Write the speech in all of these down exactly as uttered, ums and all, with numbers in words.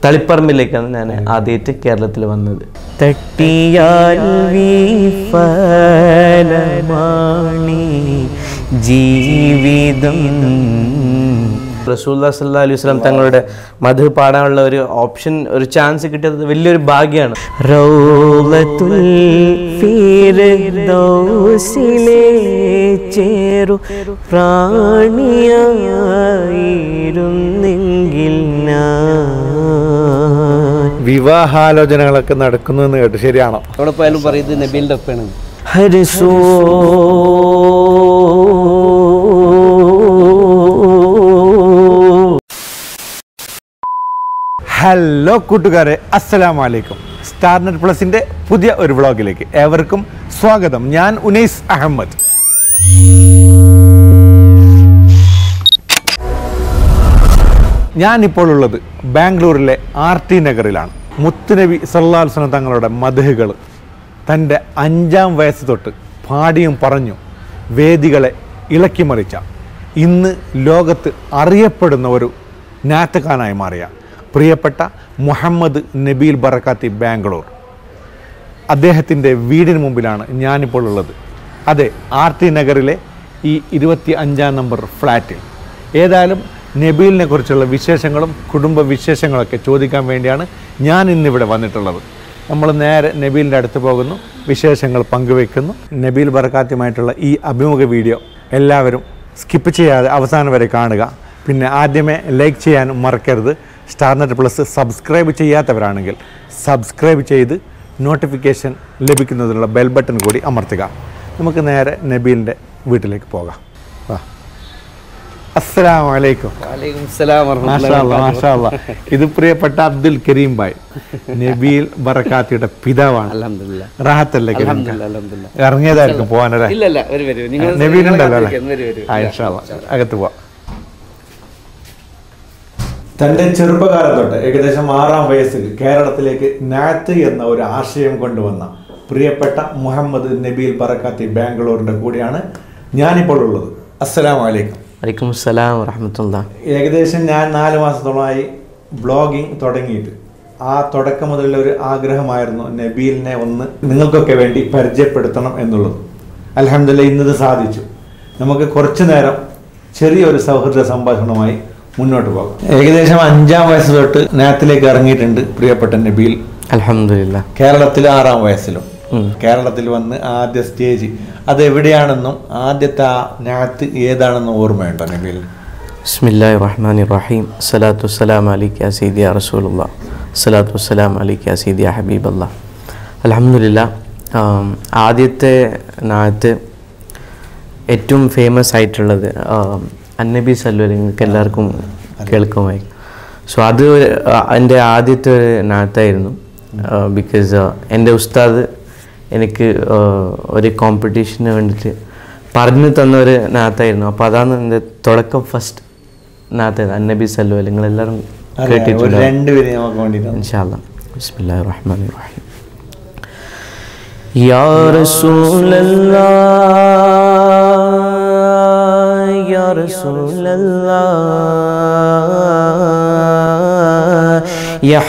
തളിപ്പറമ്പിലേക്കാണ് ഞാൻ ആദ്യമായിട്ട് കേരളത്തിൽ വന്നത്. തട്ടിയാൽ വിഫലമാണി ജീവിതം. റസൂലുള്ളാഹി സ്വല്ലല്ലാഹു അലൈഹി വസല്ലം തങ്ങളുടെ മദ്ഹ് പാടാനുള്ള ഒരു ഓപ്ഷൻ, ഒരു ചാൻസ് കിട്ടിയത് വലിയൊരു ഭാഗ്യമാണ്. റൗളത്തുൽ ഫിർദൗസിലെ ചേരു പ്രാണിയായിരുന്നെങ്കിൽ വിവാഹാലോചനകളൊക്കെ നടക്കുന്നു എന്ന് കേട്ടു, ശരിയാണോ? അവിടെ പോയാലും പറയുന്നത് നബീലിന്റെ ഒപ്പമാണ്. ഹലോ കൂട്ടുകാരെ, അസ്സലാമു അലൈക്കും. സ്റ്റാർനെറ്റ് പ്ലസിന്റെ പുതിയ ഒരു വ്ളോഗിലേക്ക് ഏവർക്കും സ്വാഗതം. ഞാൻ ഉനൈസ് അഹമ്മദ്. ഞാനിപ്പോൾ ഉള്ളത് ബാംഗ്ലൂരിലെ ആർ ടി നഗറിലാണ്. മുത്തുനബി സല്ലല്ലാഹു അലൈഹി വസല്ലം തങ്ങളുടെ മദ്ഹുകൾ തൻ്റെ അഞ്ചാം വയസ്സ് തൊട്ട് പാടിയും പറഞ്ഞു വേദികളെ ഇളക്കിമറിച്ച, ഇന്ന് ലോകത്ത് അറിയപ്പെടുന്ന ഒരു നാറ്റക്കാനായി മാറിയ പ്രിയപ്പെട്ട മുഹമ്മദ് നബീൽ ബറക്കാത്തി ബാംഗ്ലൂർ, അദ്ദേഹത്തിൻ്റെ വീടിന് മുമ്പിലാണ് ഞാനിപ്പോൾ ഉള്ളത്. അതെ, ആർ ടി നഗറിലെ ഈ ഇരുപത്തി അഞ്ചാം നമ്പർ ഫ്ലാറ്റിൽ. ഏതായാലും നബീലിനെ കുറിച്ചുള്ള വിശേഷങ്ങളും കുടുംബ വിശേഷങ്ങളൊക്കെ ചോദിക്കാൻ വേണ്ടിയാണ് ഞാൻ ഇന്നിവിടെ വന്നിട്ടുള്ളത്. നമ്മൾ നേരെ നബീലിൻ്റെ അടുത്ത് പോകുന്നു, വിശേഷങ്ങൾ പങ്കുവെക്കുന്നു. നബീൽ ബറക്കാത്തിയുമായിട്ടുള്ള ഈ അഭിമുഖ വീഡിയോ എല്ലാവരും സ്കിപ്പ് ചെയ്യാതെ അവസാനം വരെ കാണുക. പിന്നെ ആദ്യമേ ലൈക്ക് ചെയ്യാനും മറക്കരുത്. സ്റ്റാർനെറ്റ് പ്ലസ് സബ്സ്ക്രൈബ് ചെയ്യാത്തവരാണെങ്കിൽ സബ്സ്ക്രൈബ് ചെയ്ത് നോട്ടിഫിക്കേഷൻ ലഭിക്കുന്നതിനുള്ള ബെൽ ബട്ടൺ കൂടി അമർത്തുക. നമുക്ക് നേരെ നബീലിൻ്റെ വീട്ടിലേക്ക് പോകാം. വാ. അസ്സലാമു അലൈക്കും. മാഷാ അല്ലാ, മാഷാ അല്ലാ. ഇത് പ്രിയപ്പെട്ട അബ്ദുൽ കരീം ഭായ്, നബീൽ ബറക്കാത്തിയുടെ പിതാവാണ്. അൽഹംദുലില്ലാ. റാഹത്തല്ലേ? അൽഹംദുലില്ലാ, അൽഹംദുലില്ലാ. ഇറങ്ങിയതായിരിക്കും പോകാനല്ലേ? ഇല്ല ഇല്ല, വരൂ വരൂ. നിങ്ങൾ നബീലുണ്ടല്ലോ അല്ലേ? വരൂ വരൂ. ആ, ഇൻഷാ അല്ലാ, അകത്ത് പോവാം. തൻ്റെ ചെറുപ്പകാലം തൊട്ട് ഏകദേശം ആറാം വയസ്സിൽ കേരളത്തിലേക്ക് നാത്ത് എന്ന ഒരു ആശയം കൊണ്ടുവന്ന പ്രിയപ്പെട്ട മുഹമ്മദ് നബീൽ ബറക്കാത്തി ബാംഗ്ലൂരിൻ്റെ കൂടെയാണ് ഞാനിപ്പോൾ ഉള്ളത്. അസ്സലാമു അലൈക്കും. വലൈക്കും അസ്സലാം വറഹ്മത്തുള്ളാഹി. ഏകദേശം ഞാൻ നാല് മാസത്തോളമായി ബ്ലോഗിങ് തുടങ്ങിയിട്ട്. ആ തുടക്കം മുതലുള്ള ഒരു ആഗ്രഹമായിരുന്നു നബീലിനെ ഒന്ന് നിങ്ങൾക്കൊക്കെ വേണ്ടി പരിചയപ്പെടുത്തണം എന്നുള്ളത്. അൽഹംദുലില്ലാഹ്, ഇന്നത് സാധിച്ചു. നമുക്ക് കുറച്ചു നേരം ചെറിയൊരു സൗഹൃദ സംഭാഷണമായി മുന്നോട്ട് പോകും. ഏകദേശം അഞ്ചാം വയസ്സ് തൊട്ട് നാത്തിലേക്ക് ഇറങ്ങിയിട്ടുണ്ട് പ്രിയപ്പെട്ട നബീൽ. അൽഹംദുലില്ലാഹ്. കേരളത്തിൽ ആറാം വയസ്സിലും കേരളത്തിൽ വന്ന് ആദ്യ സ്റ്റേജ് അതെവിടെയാണെന്നും ആദ്യത്തെ ആ നാത്ത് ഏതാണെന്നും ഓർമ്മയുണ്ടോ നബീൽ? ബിസ്മില്ലാഹിർ റഹ്മാനിർ റഹീം. സ്വലാത്തു വസ്സലാമു അലൈക യാ സയ്യിദി യാ റസൂലുള്ളാഹ്. സ്വലാത്തു വസ്സലാമു അലൈക യാ സയ്യിദി യാ ഹബീബല്ലാഹ്. അൽഹംദുലില്ലാഹ്. ആദ്യത്തെ നാത്ത് ഏറ്റവും ഫേമസ് ആയിട്ടുള്ളത് അന്നബി സല്ലല്ലാഹു അലൈഹി വസല്ലം എല്ലാവർക്കും കേൾക്കുമായി. സോ അത് എൻ്റെ ആദ്യത്തെ ഒരു നാത്തായിരുന്നു. ബിക്കോസ് എൻ്റെ ഉസ്താദ് എനിക്ക് ഒരു കോമ്പറ്റീഷന് വേണ്ടിയിട്ട് പറഞ്ഞു തന്ന ഒരു നാത്തായിരുന്നു. അപ്പോൾ അതാണ് എൻ്റെ തുടക്കം, ഫസ്റ്റ് നാത്തായത് അന്നബി സല്ലല്ലാഹു അലൈഹി വസല്ലം. നിങ്ങളെല്ലാവരും കേട്ടിട്ടുണ്ട്. ഇൻഷാ അല്ലാഹ്. ബിസ്മില്ലാഹിർ റഹ്മാനിർ റഹീം. യാ റസൂലല്ലാഹ് യാ റസൂലല്ലാഹ് യാ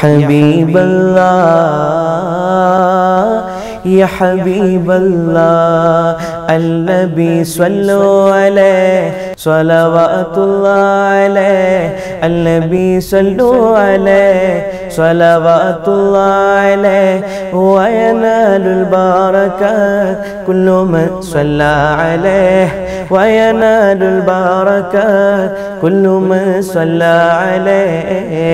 ഹബീബല്ലാഹ് യാ ഹബീബല്ലാഹ് النبي صلوا عليه صلوات الله عليه النبي صلوا عليه صلوات الله عليه وينال البركات كل من صلى عليه وينال البركات كل من صلى عليه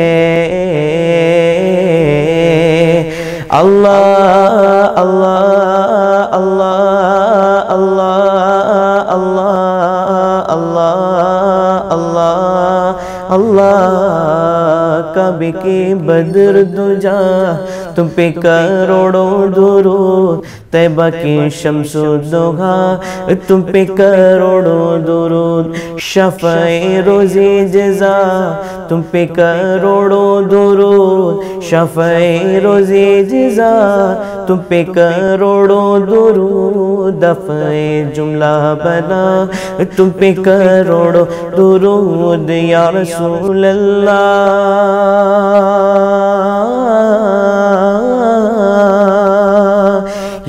الله الله الله الله الله الله الله الله कभी की बदर दुजा तुम पे करोड़ों दुरूद तैबा की शम्सो दोहा तुम पे करोड़ों दुरूद शफ़ाए रोज़े जज़ा तुम पे करोड़ों दुरूद शफ़ाए रोज़े जज़ा तुम पे करोड़ों दुरूद दफ़े जुमला बना तुम पे करोड़ों दुरूद या रसूल अल्लाह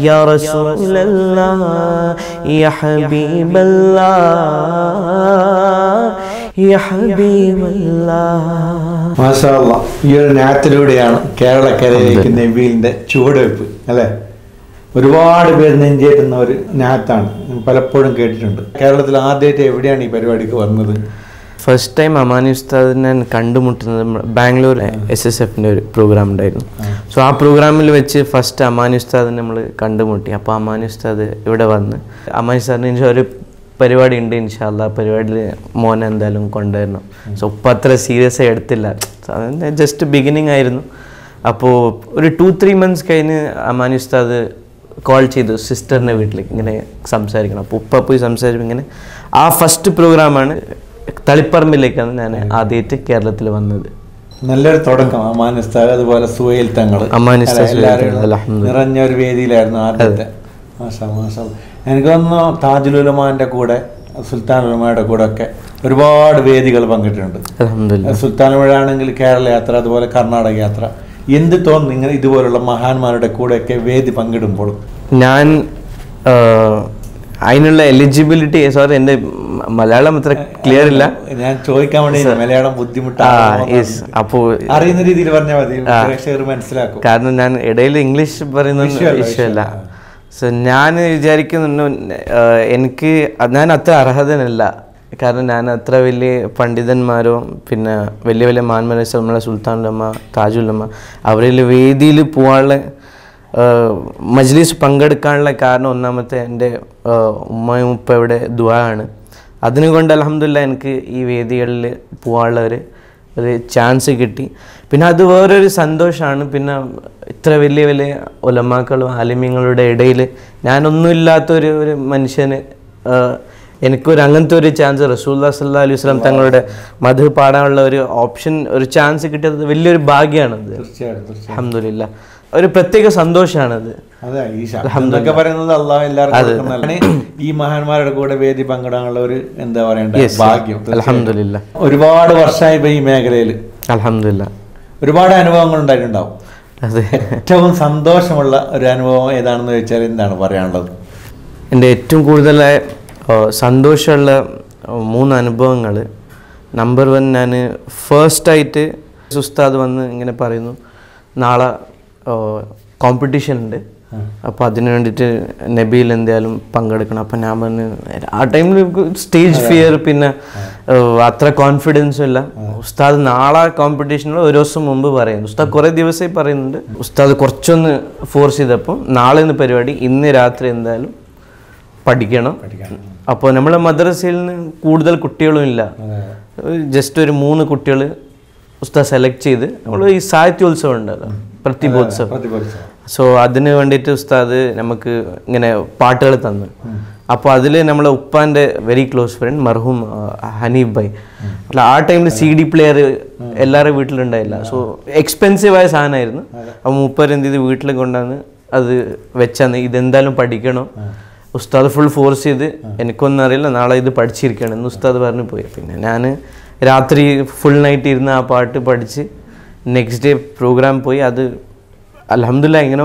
യാ റസൂലല്ലാഹ് യാ ഹബീബല്ലാഹ് യാ ഹബീബല്ലാഹ്. മാഷാ അല്ലാഹ്. ഈ ഒരു നാത്തിലൂടെയാണ് കേരളക്കരയിലേക്ക് നബീലിന്റെ ചുവടുവെപ്പ് അല്ലേ. ഒരുപാട് പേര് നെഞ്ചേറ്റുന്ന ഒരു നാത്താണ്, പലപ്പോഴും കേട്ടിട്ടുണ്ട്. കേരളത്തിൽ ആദ്യമായിട്ട് എവിടെയാണ് ഈ പരിപാടിക്ക് വന്നത്? ഫസ്റ്റ് ടൈം അമാനി ഉസ്താദിനെ കണ്ടുമുട്ടുന്നത് ബാംഗ്ലൂർ എസ് എസ് എഫിൻ്റെ ഒരു പ്രോഗ്രാം ഉണ്ടായിരുന്നു. സോ ആ പ്രോഗ്രാമിൽ വെച്ച് ഫസ്റ്റ് അമാനി ഉസ്താദിനെ നമ്മൾ കണ്ടുമുട്ടി. അപ്പോൾ അമാനി ഉസ്താദ് ഇവിടെ വന്ന് അമാനി ഉസ്താദിന് ഒരു പരിപാടി ഉണ്ട് ഇൻഷാ അല്ലാ, പരിപാടിയിൽ മോനെ എന്തായാലും കൊണ്ടുവരണം. സോ ഇപ്പം അത്ര സീരിയസ് ആയി എടുത്തില്ല, ജസ്റ്റ് ബിഗിനിങ് ആയിരുന്നു. അപ്പോൾ ഒരു ടു ത്രീ മന്ത്സ് കഴിഞ്ഞ് അമാനി ഉസ്താദ് കോൾ ചെയ്തു സിസ്റ്ററിൻ്റെ വീട്ടിലേക്ക് ഇങ്ങനെ സംസാരിക്കണം. അപ്പോൾ ഉപ്പ പോയി സംസാരിക്കും ഇങ്ങനെ. ആ ഫസ്റ്റ് പ്രോഗ്രാമാണ് തളിപ്പറമ്പിലേക്കാണ് ഞാൻ ആദ്യമായിട്ട് കേരളത്തിൽ വന്നത്. നല്ലൊരു തുടക്കം. അമാനി ഉസ്താദ് അതുപോലെ സുഹൈൽ തങ്ങൾ നിറഞ്ഞ ഒരു വേദിയിലായിരുന്നു ആദ്യത്തെ. മാഷാ മാഷാ. എനിക്ക് തോന്നുന്നു താജുൽ ഉലമാന്റെ കൂടെ സുൽത്താൻ ഉലമയുടെ കൂടെ ഒക്കെ ഒരുപാട് വേദികൾ പങ്കിട്ടിട്ടുണ്ട്. സുൽത്താൻ ഉലമ ആണെങ്കിൽ കേരള യാത്ര, അതുപോലെ കർണാടക യാത്ര. എന്ത് തോന്നുന്നു ഇങ്ങനെ ഇതുപോലുള്ള മഹാന്മാരുടെ കൂടെയൊക്കെ വേദി പങ്കിടുമ്പോൾ? ഞാൻ അതിനുള്ള എലിജിബിലിറ്റി, സോറി എൻ്റെ മലയാളം അത്ര ക്ലിയർ ഇല്ല, ഞാൻ ചോദിക്കാൻ വേണ്ടി മലയാളം ബുദ്ധിമുട്ടാണ്. അപ്പോൾ അറിയുന്ന രീതിയിൽ പറഞ്ഞാൽ മതി, മനസ്സിലാക്കും. കാരണം ഞാൻ ഇടയിൽ ഇംഗ്ലീഷ് പറയുന്ന വിഷയമല്ല. സോ ഞാൻ വിചാരിക്കുന്നു എനിക്ക് ഞാൻ അത്ര അർഹതനല്ല. കാരണം ഞാൻ അത്ര വലിയ പണ്ഡിതന്മാരോ പിന്നെ വലിയ വലിയ മാന്മാരോ നമ്മളെ സുൽത്താൻ ഉലമ, താജുൽ ഉലമ അവരിൽ വേദിയിൽ പോകാനുള്ള മജ്ലിസ് പങ്കെടുക്കാനുള്ള കാരണം ഒന്നാമത്തെ എൻ്റെ ഉമ്മയും ഉപ്പയുടെ ദുആ ആണ്. അതിനുകൊണ്ട് അൽഹംദുലില്ലാഹ് എനിക്ക് ഈ വേദികളിൽ പോകാനുള്ള ഒരു ഒരു ചാൻസ് കിട്ടി. പിന്നെ അത് വേറൊരു സന്തോഷമാണ്. പിന്നെ ഇത്ര വലിയ വലിയ ഉലമാക്കളും ആലിമ്യങ്ങളുടെ ഇടയിൽ ഞാനൊന്നുമില്ലാത്തൊരു ഒരു മനുഷ്യന് എനിക്കൊരു അങ്ങനത്തെ ഒരു ചാൻസ് റസൂലുള്ളാഹി സ്വല്ലല്ലാഹു അലൈഹി വസല്ലം തങ്ങളുടെ മദ്ഹ് പാടാനുള്ള ഒരു ഓപ്ഷൻ, ഒരു ചാൻസ് കിട്ടിയത് വലിയൊരു ഭാഗ്യമാണത്. അൽഹംദുലില്ലാഹ്, ഒരു പ്രത്യേക സന്തോഷമാണത്. ഈ മഹാന്മാരുടെ കൂടെ വേദി പങ്കിടാനുള്ള ഒരു എന്താ പറയണ്ട ഭാഗ്യം. അൽഹംദുലില്ലാഹ്, ഒരുപാട് വർഷമായി ഈ മേഖലയിൽ അൽഹംദുലില്ലാഹ് ഒരുപാട് അനുഭവങ്ങൾ ഉണ്ടായിട്ടുണ്ടാവും. ഏറ്റവും സന്തോഷമുള്ള ഒരു അനുഭവം ഏതാണെന്ന് ചോദിച്ചാൽ എന്താണ് പറയാനുള്ളത്? എൻ്റെ ഏറ്റവും കൂടുതലായ സന്തോഷമുള്ള മൂന്ന് അനുഭവങ്ങൾ. നമ്പർ വൺ, ഞാൻ ഫസ്റ്റായിട്ട് ഉസ്താദ് വന്ന് ഇങ്ങനെ പറയുന്നു നാളെ കോമ്പറ്റീഷൻ ഉണ്ട്, അപ്പോൾ അതിന് വേണ്ടിയിട്ട് നബീൽ എന്തായാലും പങ്കെടുക്കണം. അപ്പം ഞാൻ പറഞ്ഞു ആ ടൈമിൽ സ്റ്റേജ് ഫിയർ, പിന്നെ അത്ര കോൺഫിഡൻസും ഇല്ല. ഉസ്താദ് നാളെ കോമ്പറ്റീഷനിൽ ഒരു ദിവസം മുമ്പ് പറയുന്നു. ഉസ്താദ് കുറേ ദിവസമായി പറയുന്നുണ്ട്. ഉസ്താദ് കുറച്ചൊന്ന് ഫോഴ്സ് ചെയ്തപ്പോൾ നാളെ ഇന്ന് പരിപാടി, ഇന്ന് രാത്രി എന്തായാലും പഠിക്കണം. അപ്പോൾ നമ്മളെ മദ്രസയിൽ നിന്ന് കൂടുതൽ കുട്ടികളും ഇല്ല, ജസ്റ്റ് ഒരു മൂന്ന് കുട്ടികൾ ഉസ്താദ് സെലക്ട് ചെയ്ത് നമ്മൾ ഈ സാഹിത്യോത്സവം ഉണ്ടല്ലോ, പ്രതിഭോത്സവം. സോ അതിന് വേണ്ടിയിട്ട് ഉസ്താദ് നമുക്ക് ഇങ്ങനെ പാട്ടുകൾ തന്നു. അപ്പോൾ അതിൽ നമ്മളെ ഉപ്പാൻ്റെ വെരി ക്ലോസ് ഫ്രണ്ട് മർഹൂം ഹനീഫ് ഭായ്, ആ ടൈമിൽ സി ഡി പ്ലെയർ എല്ലാവരുടെ വീട്ടിലുണ്ടായില്ല. സോ എക്സ്പെൻസീവ് ആയ സാധനമായിരുന്നു. അപ്പോൾ മൂപ്പർ എന്ത് ചെയ്ത് വീട്ടിൽ കൊണ്ടുവന്ന് അത് വെച്ചാന്ന് ഇതെന്തായാലും പഠിക്കണം. ഉസ്താദ് ഫുൾ ഫോഴ്സ് ചെയ്ത് എനിക്കൊന്നും അറിയില്ല, നാളെ ഇത് പഠിച്ചിരിക്കണം എന്ന് ഉസ്താദ് പറഞ്ഞു പോയി. പിന്നെ ഞാൻ രാത്രി ഫുൾ നൈറ്റ് ഇരുന്ന് ആ പാട്ട് പഠിച്ച് നെക്സ്റ്റ് ഡേ പ്രോഗ്രാം പോയി. അത് അൽഹംദുലില്ലാഹ് ഇങ്ങനെ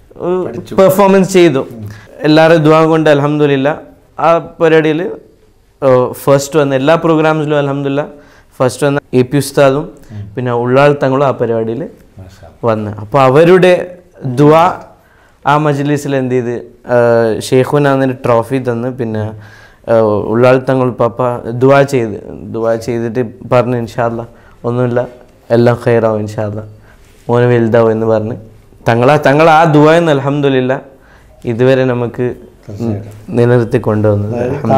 പെർഫോമൻസ് ചെയ്തു. എല്ലാവരും ദുആ കൊണ്ട് അൽഹംദുലില്ലാഹ് ആ പരിപാടിയിൽ ഫസ്റ്റ് വന്ന എല്ലാ പ്രോഗ്രാംസിലും അൽഹംദുലില്ലാഹ് ഫസ്റ്റ് വന്ന എ പി ഉസ്താദും പിന്നെ ഉള്ളാൾ തങ്ങളും ആ പരിപാടിയിൽ വന്ന്. അപ്പോൾ അവരുടെ ദുആ ആ മജ്ലിസിൽ എന്ത് ചെയ്ത് ഷെയ്ഖുനാന്നൊരു ട്രോഫി തന്ന്, പിന്നെ ഉള്ളാൾ തങ്ങൾ പാപ്പ ദുആ ചെയ്ത് ദുആ ചെയ്തിട്ട് പറഞ്ഞു ഇൻഷാ അല്ലാഹ് ഒന്നുമില്ല എല്ലാം ഖൈറാവും ഇൻഷാ അല്ലാഹ് മോന് വലുതാവും എന്ന് പറഞ്ഞ് തങ്ങളാ തങ്ങൾ ആ ദുആന്ന് അൽഹംദുലില്ലാഹ് ഇതുവരെ നമുക്ക് നിലനിർത്തി കൊണ്ടുവന്നത്.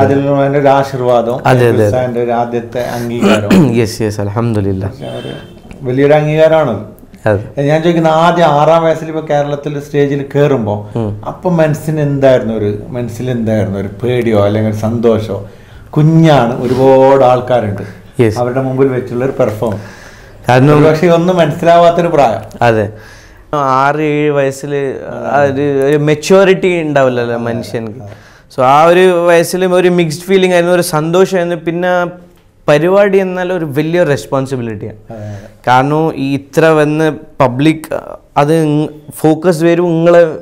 യെസ് യെസ് അൽഹംദുലില്ലാഹ്, വലിയൊരു അംഗീകാരമാണ്. ഞാൻ ചോദിക്കുന്ന ആദ്യം ആറാം വയസ്സിൽ ഇപ്പൊ കേരളത്തിൽ സ്റ്റേജിൽ കയറുമ്പോൾ അപ്പൊ മനസ്സിന് എന്തായിരുന്നു ഒരു മനസ്സിൽ എന്തായിരുന്നു ഒരു പേടിയോ അല്ലെങ്കിൽ ഒരു സന്തോഷമോ? കുഞ്ഞാണ്, ഒരുപാട് ആൾക്കാരുണ്ട്, അവരുടെ മുമ്പിൽ വെച്ചുള്ള ഒരു പെർഫോമൻസ്, കാരണം പക്ഷെ ഒന്നും മനസ്സിലാവാത്തൊരു പ്രായം. അതെ, ആറ് ഏഴ് വയസ്സിൽ ഒരു ഒരു മെച്യൂരിറ്റി ഉണ്ടാവില്ലല്ലോ മനുഷ്യർക്ക്. സോ ആ ഒരു വയസ്സിൽ ഒരു മിക്സ്ഡ് ഫീലിംഗ് ആയിരുന്നു, ഒരു സന്തോഷമായിരുന്നു. പിന്നെ പരിപാടി എന്നാൽ ഒരു വലിയ റെസ്പോൺസിബിലിറ്റിയാണ്. കാരണം ഈ ഇത്ര വന്ന് പബ്ലിക് അത് ഫോക്കസ് വരും നിങ്ങളെ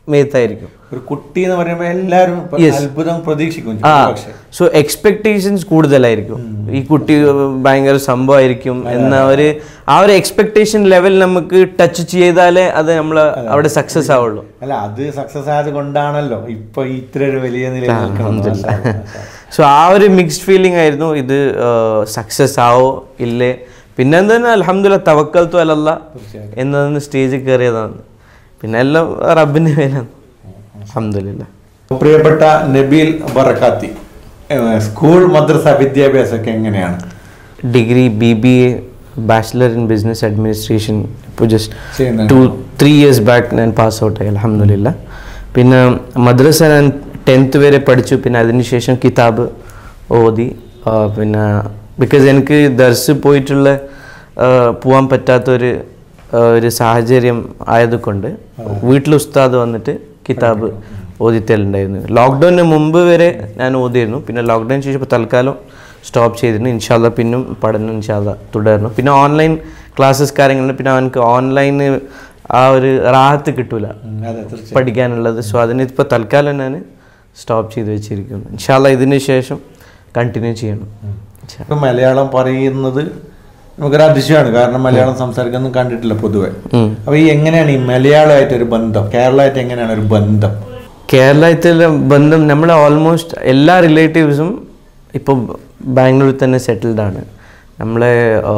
മേത്തായിരിക്കും. ഒരു കുട്ടി എന്ന് പറയുമ്പോൾ എല്ലാവരും അത്ഭുതം പ്രതീക്ഷിക്കും. ആ സോ എക്സ്പെക്ടേഷൻസ് കൂടുതലായിരിക്കും. ഈ കുട്ടി ഭയങ്കര സംഭവമായിരിക്കും എന്ന ഒരു ആ ഒരു എക്സ്പെക്ടേഷൻ ലെവൽ നമുക്ക് ടച്ച് ചെയ്താലേ അത് നമ്മൾ അവിടെ സക്സസ് ആവുള്ളൂ. അല്ല, അത് സക്സസ് ആയത് കൊണ്ടാണല്ലോ ഇപ്പൊ ഇത്ര ഒരു വലിയ നിലയിൽ. സോ ആ ഒരു മിക്സ്ഡ് ഫീലിംഗ് ആയിരുന്നു. ഇത് സക്സസ് ആവോ ഇല്ലേ, പിന്നെ എന്താണ് അൽഹംദുലില്ലാ തവക്കൽതു അലല്ലാഹ് എന്നതിന് സ്റ്റേജിൽ കയറിയതാണ്. പിന്നെ എല്ലാം റബ്ബിന്റെ മേലാണ്. അൽഹംദുലില്ലാ. പ്രിയപ്പെട്ട നബീൽ ബറക്കാത്തി, സ്കൂൾ മദ്രസ വിദ്യാഭ്യാസമൊക്കെ എങ്ങനെയാണ്? Degree B B A bachelor in business administration ഇപ്പോൾ just two three years back ഞാൻ പാസ് ഔട്ടായി അൽഹംദുലില്ലാ. പിന്നെ മദ്രസ ഞാൻ ടെൻത്ത് വരെ പഠിച്ചു. പിന്നെ അതിനുശേഷം കിതാബ് ഓതി. പിന്നെ ബിക്കോസ് എനിക്ക് ദർസ് പോയിട്ടുള്ള പോകാൻ പറ്റാത്തൊരു ഒരു സാഹചര്യം ആയതുകൊണ്ട് വീട്ടിൽ ഉസ്താദ് വന്നിട്ട് കിതാബ് ഓതിത്തലുണ്ടായിരുന്നു. ലോക്ക്ഡൗണിന് മുമ്പ് വരെ ഞാൻ ഓതിയിരുന്നു. പിന്നെ ലോക്ക്ഡൗൺ ശേഷം ഇപ്പോൾ തൽക്കാലം സ്റ്റോപ്പ് ചെയ്തിരുന്നു. ഇൻഷാല്ല പിന്നും പഠനം ഇൻഷാല്ല തുടരുന്നു. പിന്നെ ഓൺലൈൻ ക്ലാസ്സസ് കാര്യങ്ങളുണ്ട്. പിന്നെ അവനക്ക് ഓൺലൈന് ആ ഒരു റാഹത്ത് കിട്ടൂല പഠിക്കാനുള്ളത്. സോ അതിന് ഇപ്പോൾ തൽക്കാലം ഞാൻ സ്റ്റോപ്പ് ചെയ്ത് വെച്ചിരിക്കുന്നു. ഇൻഷാല്ല ഇതിന് ശേഷം കണ്ടിന്യൂ ചെയ്യണം. മലയാളം പറയുന്നത് നമുക്കൊരു അതിശയമാണ്, കാരണം മലയാളം സംസാരിക്കുന്നത് കണ്ടിട്ടില്ല പൊതുവെ. അപ്പൊ ഈ എങ്ങനെയാണ് ഈ മലയാളമായിട്ടൊരു ബന്ധം, കേരളമായിട്ട് എങ്ങനെയാണ് ഒരു ബന്ധം? കേരളത്തിലെ ബന്ധം നമ്മളെ ഓൾമോസ്റ്റ് എല്ലാ റിലേറ്റീവ്സും ഇപ്പോൾ ബാംഗ്ലൂരിൽ തന്നെ സെറ്റിൽഡ് ആണ്. നമ്മളെ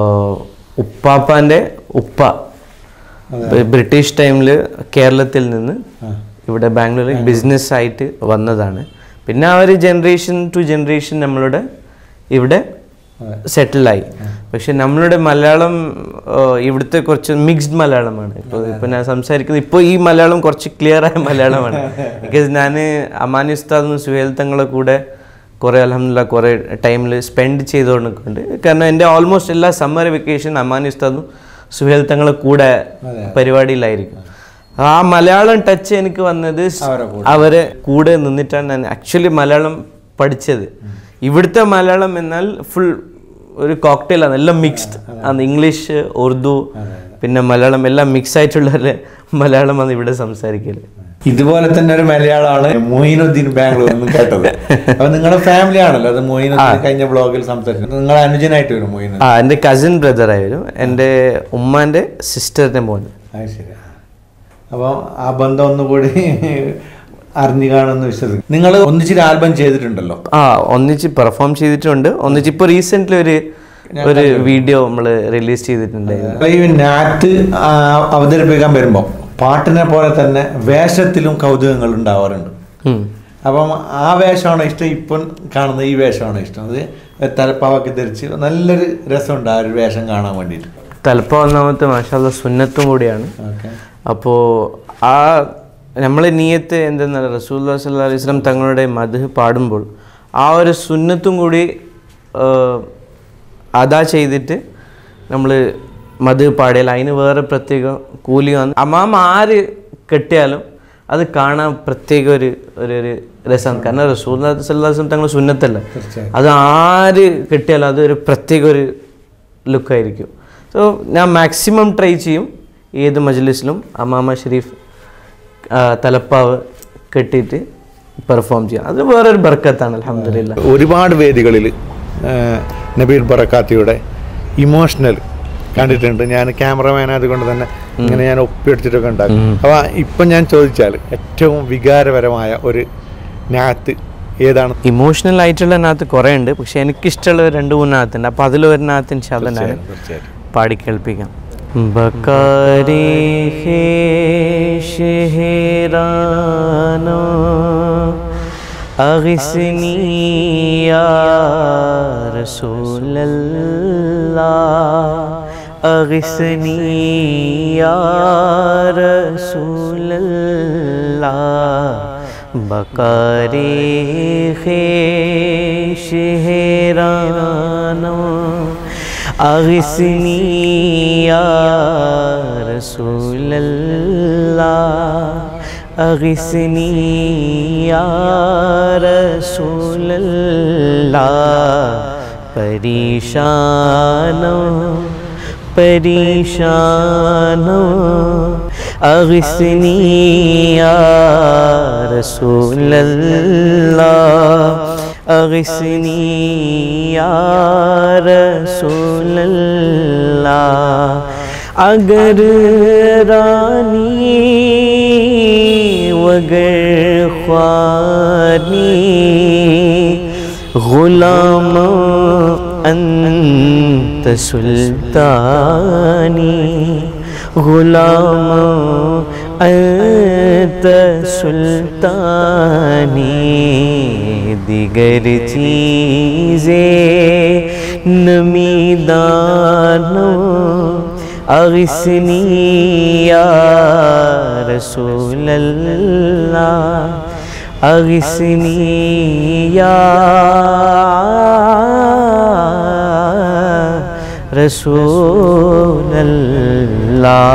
ഉപ്പാപ്പാൻ്റെ ഉപ്പ ബ്രിട്ടീഷ് ടൈമിൽ കേരളത്തിൽ നിന്ന് ഇവിടെ ബാംഗ്ലൂരിൽ ബിസിനസ് ആയിട്ട് വന്നതാണ്. പിന്നെ ആ ഒരു ജനറേഷൻ ടു ജനറേഷൻ നമ്മളുടെ ഇവിടെ സെറ്റിലായി. പക്ഷെ നമ്മളുടെ മലയാളം ഇവിടുത്തെ കുറച്ച് മിക്സ്ഡ് മലയാളമാണ്. ഇപ്പോൾ ഇപ്പോൾ ഞാൻ സംസാരിക്കുന്നത് ഇപ്പോൾ ഈ മലയാളം കുറച്ച് ക്ലിയർ ആയ മലയാളമാണ്. ബിക്കോസ് ഞാൻ അമാനി ഉസ്താദും സുഹേൽ തങ്ങളെ കൂടെ കുറേ അൽഹംദുലില്ലാ കുറേ ടൈമിൽ സ്പെൻഡ് ചെയ്തുകൊണ്ടിട്ടുണ്ട്. കാരണം എൻ്റെ ഓൾമോസ്റ്റ് എല്ലാ സമ്മർ വെക്കേഷൻ അമാനി ഉസ്താദും സുഹേൽ തങ്ങളെ കൂടെ പരിപാടിയിലായിരിക്കും. ആ മലയാളം ടച്ച് എനിക്ക് വന്നത് അവരെ കൂടെ നിന്നിട്ടാണ് ഞാൻ ആക്ച്വലി മലയാളം പഠിച്ചത്. ഇവിടുത്തെ മലയാളം എന്നാൽ ഫുൾ ഒരു കോക്ടെയിലാണ്, എല്ലാം മിക്സ്ഡ് ആണ്. ഇംഗ്ലീഷ്, ഉറുദു, പിന്നെ മലയാളം എല്ലാം മിക്സ് ആയിട്ടുള്ള മലയാളമാണ് ഇവിടെ സംസാരിക്കല്. ഇതുപോലെ തന്നെ ഒരു മലയാളമാണ് മൊയ്നുദ്ദീൻ ബാംഗ്ലൂർ എന്ന് കേട്ടത്. അപ്പൊ നിങ്ങളുടെ ഫാമിലി ആണല്ലോ അത്. മൊയ്നുദ്ദീൻ കഴിഞ്ഞ ബ്ലോഗിൽ സംസാരിച്ചത് നിങ്ങളെ അനുജനായിട്ട് വരും മൊയ്നുദ്ദീൻ? ആ, എൻ്റെ കസിൻ ബ്രദർ ആയിരുന്നു, എൻ്റെ ഉമ്മാൻ്റെ സിസ്റ്ററിൻ്റെ മോൻ. അത് ശരി. അപ്പോൾ ആ ബന്ധം ഒന്നുകൂടി അറിഞ്ഞു കാണുമെന്ന് വിശ്വസിക്കും. നിങ്ങൾ ഒന്നിച്ചൊരു ആൽബം ചെയ്തിട്ടുണ്ടല്ലോ? ആ, ഒന്നിച്ച് പെർഫോം ചെയ്തിട്ടുണ്ട്. ഒന്നിച്ച് ഇപ്പോൾ റീസെൻ്റ്ലി ഒരു ഒരു വീഡിയോ നമ്മൾ റിലീസ് ചെയ്തിട്ടുണ്ടായിരുന്നു. ഈ നാറ്റ് അവതരിപ്പിക്കാൻ വരുമ്പോൾ പാട്ടിനെ പോലെ തന്നെ വേഷത്തിലും കൗതുകങ്ങൾ ഉണ്ടാവാറുണ്ട്. അപ്പം ആ വേഷമാണോ ഇഷ്ടം, ഇപ്പം കാണുന്ന ഈ വേഷമാണോ ഇഷ്ടം? അത് തലപ്പാവൊക്കെ ധരിച്ച് നല്ലൊരു രസമുണ്ട് ആ ഒരു വേഷം കാണാൻ വേണ്ടിയിട്ട്. തലപ്പ ഒന്നാമത്തെ മാഷാഅല്ലാഹ് സുന്നത്തും കൂടിയാണ്. അപ്പോൾ ആ നമ്മളെ നിയത്ത് എന്തെന്നാൽ റസൂലുള്ളാഹി സ്വല്ലല്ലാഹു അലൈഹി വസല്ലം തങ്ങളുടെ മദ്ഹ് പാടുമ്പോൾ ആ ഒരു സുന്നത്തും കൂടി അതാ ചെയ്തിട്ട് നമ്മൾ മദ്ഹ് പാടിയാൽ അതിന് വേറെ പ്രത്യേക കൂലി വന്ന് അമാമ ആര് കെട്ടിയാലും അത് കാണാൻ പ്രത്യേക ഒരു ഒരു രസമാണ്. കാരണം റസൂലുള്ളാഹി സ്വല്ലല്ലാഹു അലൈഹി വസല്ലം തങ്ങൾ സുന്നത്തല്ല, അത് ആര് കെട്ടിയാലും അതൊരു പ്രത്യേക ഒരു ലുക്കായിരിക്കും. സോ ഞാൻ മാക്സിമം ട്രൈ ചെയ്യും ഏത് മജ്ലിസിലും അമാമ ഷരീഫ് തലപ്പാവ് കെട്ടിയിട്ട് പെർഫോം ചെയ്യാം. അത് വേറൊരു ബർക്കത്താണ് അൽഹംദുലില്ലാ. ഒരുപാട് വേദികളിൽ നബീൽ ബറക്കാത്തിയുടെ ഇമോഷണൽ കണ്ടിട്ടുണ്ട്. ഞാൻ ക്യാമറമാൻ ആയതുകൊണ്ട് തന്നെ ഇങ്ങനെ ഞാൻ ഒപ്പിയെടുത്തിട്ടൊക്കെ ഉണ്ടാകും. അപ്പോൾ ഇപ്പം ഞാൻ ചോദിച്ചാൽ ഏറ്റവും വികാരപരമായ ഒരു നാത്ത് ഏതാണ്? ഇമോഷണൽ ആയിട്ടുള്ള നാത്ത് കുറേ ഉണ്ട്, പക്ഷെ എനിക്കിഷ്ടമുള്ള രണ്ട് മൂന്ന് നാത്തുണ്ട്. അപ്പോൾ അതിലൊരു നാത്ത് ഇൻഷാല്ലാ ഞാൻ പാടി കേൾപ്പിക്കാം. ബക്കാരി ഹേ ഷെഹറാനോ അഗ്സ്നി യാ റസൂലല്ലാഹ് അഗ്സ്നി യാ റസൂലല്ലാഹ് ബക്കാരി ഹേ ഷെഹറാനോ അഗ്സ്നി യാ റസൂലല്ലാഹ് അഗ്സ്നി യാ റസൂലല്ലാഹ് പരീശാനോ പരീശാനോ أغثني يا رسول الله أغثني يا رسول الله अगर रानी वगर ख्वानी गुलाम अंत सुल्तानी गुलाम अंत सुल्तानी दिगर चीज़ें नमीदानो अग़िस्नी या रसूल अल्लाह अग़िस्नी या रसूल अल्लाह.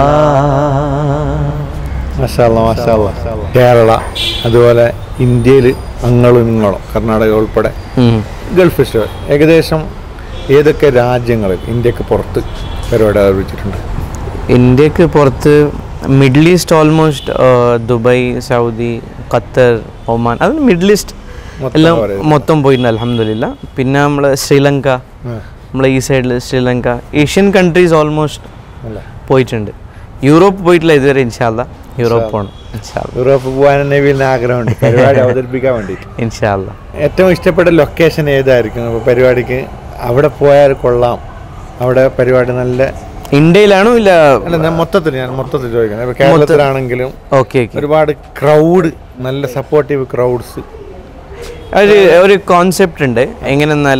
മാഷാഅല്ലാ മാഷാഅല്ലാ. കേരള അതുപോലെ ഇന്ത്യയിൽ അങ്ങോളം ഇങ്ങോളം കർണാടക ഉൾപ്പെടെ ഗൾഫ് ഫെസ്റ്റിവൽ ഏകദേശം ഏതൊക്കെ രാജ്യങ്ങളിൽ ഇന്ത്യക്ക് പുറത്ത് പരിപാടി ആരംഭിച്ചിട്ടുണ്ട്? ഇന്ത്യക്ക് പുറത്ത് middle east almost Dubai, Saudi, Qatar, Oman, അത് മിഡിൽ ഈസ്റ്റ് എല്ലാം മൊത്തം പോയിട്ടുണ്ട് അൽഹംദുലില്ലാ. പിന്നെ നമ്മൾ ശ്രീലങ്ക, നമ്മളെ ഈ സൈഡിൽ ശ്രീലങ്ക, ഏഷ്യൻ കൺട്രീസ് ഓൾമോസ്റ്റ് പോയിട്ടുണ്ട്. യൂറോപ്പ് പോയിട്ടില്ല ഇതുവരെ. ഇൻഷാ അല്ലാ യൂറോപ്പ് പോകണം. ഇൻഷാ അല്ലാ യൂറോപ്പ് പോകാൻ നബീലിന് ആഗ്രഹമുണ്ട് പരിപാടി അവതരിപ്പിക്കാൻ വേണ്ടിയിട്ട്. ഇൻഷാ അല്ലാ. ഏറ്റവും ഇഷ്ടപ്പെട്ട ലൊക്കേഷൻ ഏതായിരിക്കും? അപ്പോൾ പരിപാടിക്ക് അവിടെ പോയാൽ കൊള്ളാം, അവിടെ പരിപാടി നല്ല ഇന്ത്യയിലാണോ ഇല്ല അല്ല ഞാൻ മൊത്തത്തിൽ ഞാൻ മൊത്തത്തിൽ ചോദിക്കുന്നത്. ഇപ്പോൾ കേരളത്തിലാണെങ്കിലും ഓക്കെ ഒരുപാട് ക്രൗഡ്, നല്ല സപ്പോർട്ടീവ് ക്രൗഡ്സ്. ഒരു ഒരു കോൺസെപ്റ്റ് ഉണ്ട്. എങ്ങനെന്നാൽ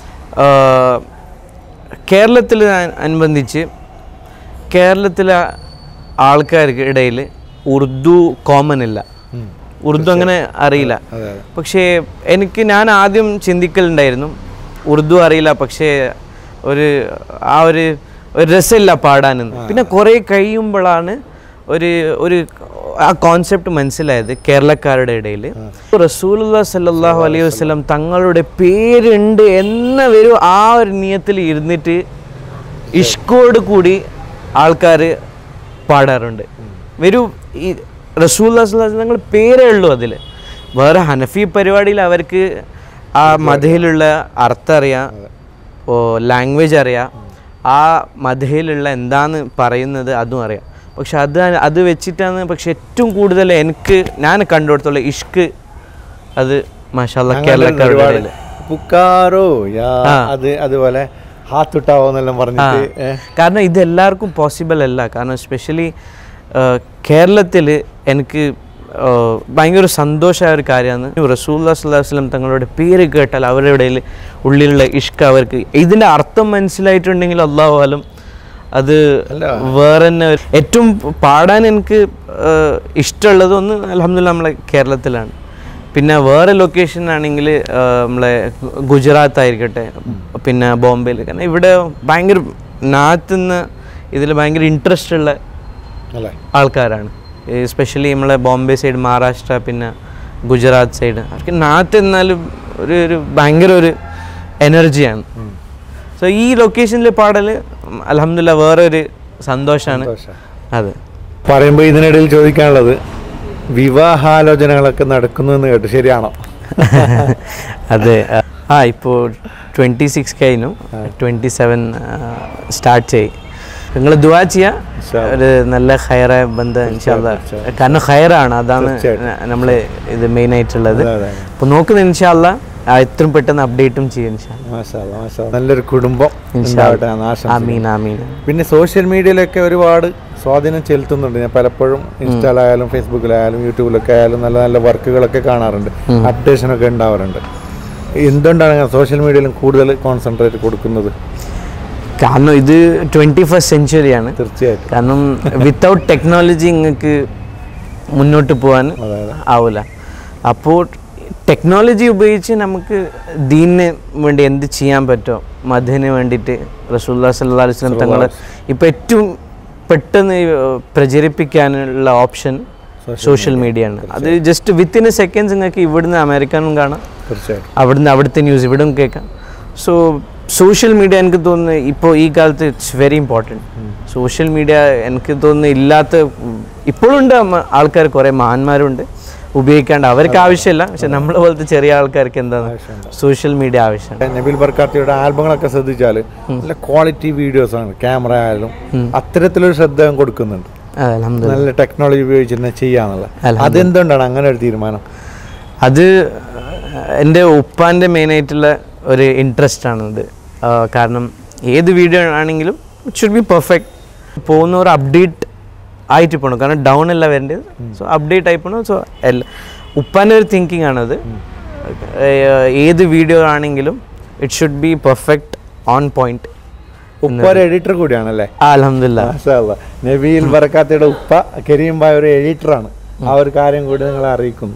കേരളത്തിൽ അനുബന്ധിച്ച് കേരളത്തിലെ ആൾക്കാർക്ക് ഇടയിൽ ഉറുദു കോമൺ ഇല്ല, ഉറുദു അങ്ങനെ അറിയില്ല. പക്ഷേ എനിക്ക് ഞാൻ ആദ്യം ചിന്തിക്കലുണ്ടായിരുന്നു ഉറുദു അറിയില്ല, പക്ഷേ ഒരു ആ ഒരു ഒരു രസമില്ല പാടാനെന്ന്. പിന്നെ കുറേ കഴിയുമ്പോഴാണ് ഒരു ഒരു ആ കോൺസെപ്റ്റ് മനസ്സിലായത് കേരളക്കാരുടെ ഇടയിൽ റസൂലുള്ളാഹി സ്വല്ലല്ലാഹു അലൈഹി വസല്ലം തങ്ങളുടെ പേരുണ്ട് എന്ന ഒരു ആ ഒരു നിയത്തിൽ ഇരുന്നിട്ട് ഇഷ്കോട് കൂടി ആൾക്കാർ പാടാറുണ്ട്. ഒരു ഈ റസൂലുള്ളാഹി സ്വല്ലല്ലാഹു അലൈഹി വസല്ലം തങ്ങളുടെ പേരേ ഉള്ളൂ അതിൽ. വേറെ ഹനഫി പരിപാടിയിൽ അവർക്ക് ആ മദഹിലുള്ള അർത്ഥം അറിയാം, ഓ ലാംഗ്വേജ് അറിയാം, ആ മദഹിലുള്ള എന്താന്ന് പറയുന്നത് അതും അറിയാം. പക്ഷെ അത് അത് വെച്ചിട്ടാണ് പക്ഷെ ഏറ്റവും കൂടുതൽ എനിക്ക് ഞാൻ കണ്ടുകൊടുത്തുള്ള ഇഷ്ക് അത് മാഷാഅല്ലാ കേരളക്കാരുടെ പുക്കാറോ അത് അതുപോലെ ഹാത്തുട്ടാവോന്നെല്ലാം പറഞ്ഞിട്ട്. കാരണം ഇത് എല്ലാവർക്കും പോസിബിൾ അല്ല. കാരണം എസ്പെഷ്യലി കേരളത്തിൽ എനിക്ക് ഭയങ്കര സന്തോഷമായ ഒരു കാര്യമാണ് റസൂലുള്ളാഹി സ്വല്ലല്ലാഹു അലൈഹി വസല്ലം തങ്ങളുടെ പേര് കേട്ടാൽ അവരുടെ ഇടയിൽ ഉള്ളിലുള്ള ഇഷ്ക് അവർക്ക് ഇതിൻ്റെ അർത്ഥം മനസ്സിലായിട്ടുണ്ടെങ്കിൽ അല്ലാഹു ആലം അത് വേറെ തന്നെ. ഏറ്റവും പാടാൻ എനിക്ക് ഇഷ്ടമുള്ളതൊന്ന് അൽഹംദുലില്ലാ നമ്മളെ കേരളത്തിലാണ്. പിന്നെ വേറെ ലൊക്കേഷൻ ആണെങ്കിൽ നമ്മളെ ഗുജറാത്ത് ആയിരിക്കട്ടെ, പിന്നെ ബോംബെയിൽ. കാരണം ഇവിടെ ഭയങ്കര നാത്തുനിന്ന് ഇതിൽ ഭയങ്കര ഇൻട്രസ്റ്റ് ഉള്ള ആൾക്കാരാണ്. എസ്പെഷ്യലി നമ്മളെ ബോംബെ സൈഡ്, മഹാരാഷ്ട്ര, പിന്നെ ഗുജറാത്ത് സൈഡ്. അവർക്ക് നാത്ത് എന്നാലും ഒരു ഒരു ഭയങ്കര ഒരു എനർജിയാണ്. സോ ഈ ലൊക്കേഷനിൽ പാടൽ അൽഹംദുലില്ലാ വേറെ ഒരു സന്തോഷമാണ്. അതെ പറയുമ്പോൾ ഇതിനിടയിൽ ചോദിക്കാനുള്ളത് വിവാഹാലോചനകളൊക്കെ നടക്കുന്നു എന്ന് കേട്ടു, ശരിയാണോ? അതെ. ആ ഇപ്പോൾ ട്വൻറ്റി സിക്സ് കഴിഞ്ഞു, ട്വൻറ്റി സെവൻ സ്റ്റാർട്ട് ചെയ്യും. നിങ്ങൾ ദുആ ചെയ്യാ ഒരു നല്ല ഖൈറായ ബന്ധം ഇൻഷാ അല്ലാ. കാരണം ഖൈറാണ്, അതാണ് നമ്മൾ ഇത് മെയിൻ ആയിട്ടുള്ളത്. അപ്പോൾ നോക്കുന്നത് ഇൻഷാ അല്ലാ എത്രയും പെട്ടെന്ന് അപ്ഡേറ്റും ചെയ്യും ഇൻഷാ അല്ലാ. നല്ലൊരു കുടുംബം. ആമീൻ ആമീൻ. പിന്നെ സോഷ്യൽ മീഡിയയിലൊക്കെ ഒരുപാട് സ്വാധീനം ചെലുത്തുന്നുണ്ട്. ഞാൻ പലപ്പോഴും ഇൻസ്റ്റാലായാലും ഫേസ്ബുക്കിലായാലും യൂട്യൂബിലൊക്കെ ആയാലും നല്ല നല്ല വർക്കുകളൊക്കെ കാണാറുണ്ട്, അപ്ഡേഷനൊക്കെ ഉണ്ടാവാറുണ്ട്. എന്തുകൊണ്ടാണ് സോഷ്യൽ മീഡിയയിലും കൂടുതൽ കോൺസെൻട്രേറ്റ് കൊടുക്കുന്നത്? കാരണം ഇത് ട്വൻറ്റി ഫസ്റ്റ് സെഞ്ച്വറിയാണ്. തീർച്ചയായിട്ടും. കാരണം വിത്തൗട്ട് ടെക്നോളജി നിങ്ങൾക്ക് മുന്നോട്ട് പോകാൻ ആവില്ല. അപ്പോൾ ടെക്നോളജി ഉപയോഗിച്ച് നമുക്ക് ദീനിന് വേണ്ടി എന്ത് ചെയ്യാൻ പറ്റുമോ, മദീനന് വേണ്ടിയിട്ട് റസൂലുള്ളാഹി സ്വല്ലല്ലാഹു അലൈഹി വസല്ലം തങ്ങൾ ഇപ്പോൾ ഏറ്റവും പെട്ടെന്ന് പ്രചരിപ്പിക്കാനുള്ള ഓപ്ഷൻ സോഷ്യൽ മീഡിയ ആണ്. അത് ജസ്റ്റ് വിത്തിൻ എ സെക്കൻഡ്സ് നിങ്ങൾക്ക് ഇവിടുന്ന് അമേരിക്കനും കാണാം, അവിടുന്ന് അവിടുത്തെ ന്യൂസ് ഇവിടും കേൾക്കാം. സോ സോഷ്യൽ മീഡിയ എനിക്ക് തോന്നുന്നു ഇപ്പോൾ ഈ കാലത്ത് it's very important. Social media എനിക്ക് തോന്നുന്നു ഇല്ലാത്ത ഇപ്പോഴുണ്ട് ആൾക്കാർ, കുറേ മഹാന്മാരുണ്ട് ഉപയോഗിക്കാണ്ട്, അവർക്ക് ആവശ്യമില്ല. പക്ഷെ നമ്മളെ പോലത്തെ ചെറിയ ആൾക്കാർക്ക് എന്താണ് സോഷ്യൽ മീഡിയ ആവശ്യമാണ്. നബീൽ ബർക്കാത്തിയുടെ ആൽബങ്ങളൊക്കെ ശ്രദ്ധിച്ചാൽ നല്ല ക്വാളിറ്റി വീഡിയോസ് ആണ്, ക്യാമറ ആയാലും അത്തരത്തിലൊരു ശ്രദ്ധ കൊടുക്കുന്നുണ്ട്. നല്ല ടെക്നോളജി ഉപയോഗിച്ച് തന്നെ ചെയ്യാന്നുള്ളത്. അതെന്തുകൊണ്ടാണ് അങ്ങനെ ഒരു തീരുമാനം? അത് എൻ്റെ ഉപ്പാൻ്റെ മെയിനായിട്ടുള്ള ഒരു ഇൻട്രസ്റ്റ് ആണത്. കാരണം ഏത് വീഡിയോ ആണെങ്കിലും ഇറ്റ് ഷുഡ് ബി പെർഫെക്റ്റ്. പോകുന്ന ഒരു അപ്ഡേറ്റ് ആയിട്ട് പോകണം, കാരണം ഡൗൺ അല്ല വരേണ്ടത്. സോ അപ്ഡേറ്റ് ആയി പോകണം. സോ എല്ലാ ഉപ്പാൻ്റെ ഒരു തിങ്കിങ് ആണത്. ഏത് വീഡിയോ ആണെങ്കിലും it should be perfect, on point. ഉപ്പ ഒരു എഡിറ്റർ കൂടിയാണല്ലേ? അൽഹംദുലില്ലാഹ്. നബീൽ ബർക്കാത്തിയുടെ ഉപ്പ കരീം ഭായ് ഒരു എഡിറ്ററാണ്. ആ ഒരു കാര്യം കൂടി നിങ്ങളെ അറിയിക്കുന്നു.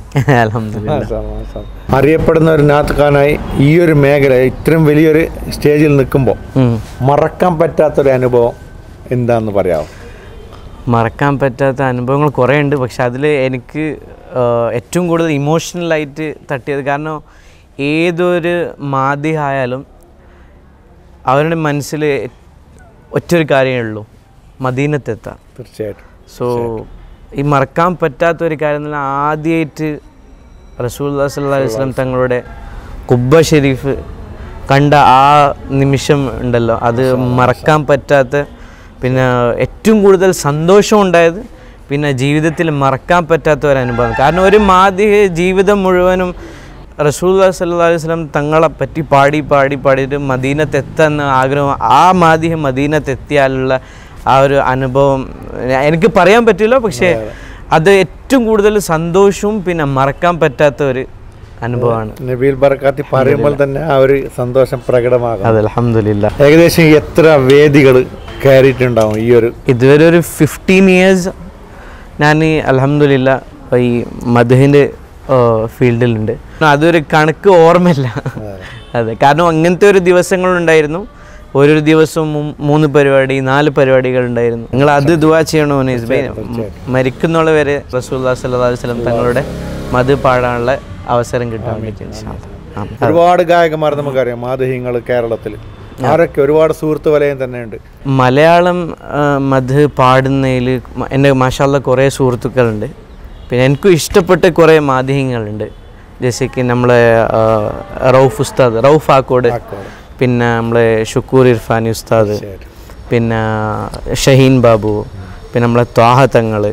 അറിയപ്പെടുന്ന ഒരു നാത്തുകാരനായി ഈ ഒരു മേഖല ഇത്രയും വലിയൊരു സ്റ്റേജിൽ നിൽക്കുമ്പോൾ മറക്കാൻ പറ്റാത്തൊരു അനുഭവം എന്താന്ന് പറയാമോ? മറക്കാൻ പറ്റാത്ത അനുഭവങ്ങൾ കുറേ ഉണ്ട്. പക്ഷെ അതിൽ എനിക്ക് ഏറ്റവും കൂടുതൽ ഇമോഷണലായിട്ട് തട്ടിയത്, കാരണം ഏതൊരു മാദിഹായാലും അവരുടെ മനസ്സിൽ ഒറ്റൊരു കാര്യമേ ഉള്ളൂ, മദീനത്തെത്താം. തീർച്ചയായിട്ടും. സോ ഈ മറക്കാൻ പറ്റാത്തൊരു കാര്യം എന്ന് പറഞ്ഞാൽ ആദ്യമായിട്ട് റസൂലുള്ളാഹി സ്വല്ലല്ലാഹു അലൈഹി വസല്ലം തങ്ങളുടെ ഖുബ്ബ ഷരീഫ് കണ്ട ആ നിമിഷം ഉണ്ടല്ലോ, അത് മറക്കാൻ പറ്റാത്ത, പിന്നെ ഏറ്റവും കൂടുതൽ സന്തോഷം ഉണ്ടായത്, പിന്നെ ജീവിതത്തിൽ മറക്കാൻ പറ്റാത്ത ഒരു അനുഭവം. കാരണം ഒരു മാദിഹ ജീവിതം മുഴുവനും റസൂലുള്ളാഹി സ്വല്ലല്ലാഹു അലൈഹി വസല്ലം തങ്ങളെ പറ്റി പാടി പാടി പാടിയിട്ട് മദീനത്തെത്താൻ ആഗ്രഹം, ആ മാദിഹ മദീനത്തെത്തിയാലുള്ള ആ ഒരു അനുഭവം എനിക്ക് പറയാൻ പറ്റില്ല. പക്ഷേ അത് ഏറ്റവും കൂടുതൽ സന്തോഷവും പിന്നെ മറക്കാൻ പറ്റാത്ത ഒരു അനുഭവമാണ്. നബീൽ ബർക്കാത്തി പറയുമ്പോൾ തന്നെ ആ ഒരു സന്തോഷം പ്രകടമാകും. അത് അൽഹംദുലില്ലാഹ്. ഏകദേശം എത്ര വേദികൾ കയറിയിട്ടുണ്ടാവും ഈ ഒരു? ഇതുവരെ ഒരു ഫിഫ്റ്റീൻ ഇയേഴ്സ് ഞാൻ അൽഹംദുലില്ലാഹ് ഈ മദ്ഹിൻ്റെ ഫീൽഡിലുണ്ട്. അതൊരു കണക്ക് ഓർമ്മയില്ല. അതെ, കാരണം അങ്ങനത്തെ ഒരു ദിവസങ്ങളുണ്ടായിരുന്നു. ഓരോ ദിവസവും മൂന്ന് പരിപാടി, നാല് പരിപാടികൾ ഉണ്ടായിരുന്നു. നിങ്ങൾ അത് ദുആ ചെയ്യണോ ഉനൈസ് ബൈ? മരിക്കുന്നുള്ള വരെ റസൂലുള്ളാഹി സ്വല്ലല്ലാഹു അലൈഹി വസല്ലം തങ്ങളുടെ മദ് പാടാനുള്ള അവസരം കിട്ടാൻ വേണ്ടി. ഒരുപാട് ഗായകന്മാർ നമുക്കറിയാം മാദഹിങ്ങൾ കേരളത്തിൽ, ആരൊക്കെ ഒരുപാട് സുഹൃത്ത് വലയം തന്നെയുണ്ട്. മലയാളം മദ് പാടുന്നതിൽ എൻ്റെ മാഷാഅല്ലാഹ് കുറേ സുഹൃത്തുക്കളുണ്ട്. പിന്നെ എനിക്കും ഇഷ്ടപ്പെട്ട കുറേ മാദിഹ്യങ്ങളുണ്ട്. ജैसे നമ്മളെ റൌഫ് ഉസ്താദ്, റൌഫ് ആക്കോട്, പിന്നെ നമ്മളെ ഷുക്കൂർ ഇർഫാനി ഉസ്താദ്, പിന്നെ ഷഹീൻ ബാബു, പിന്നെ നമ്മളെ ത്വാഹ തങ്ങൾ,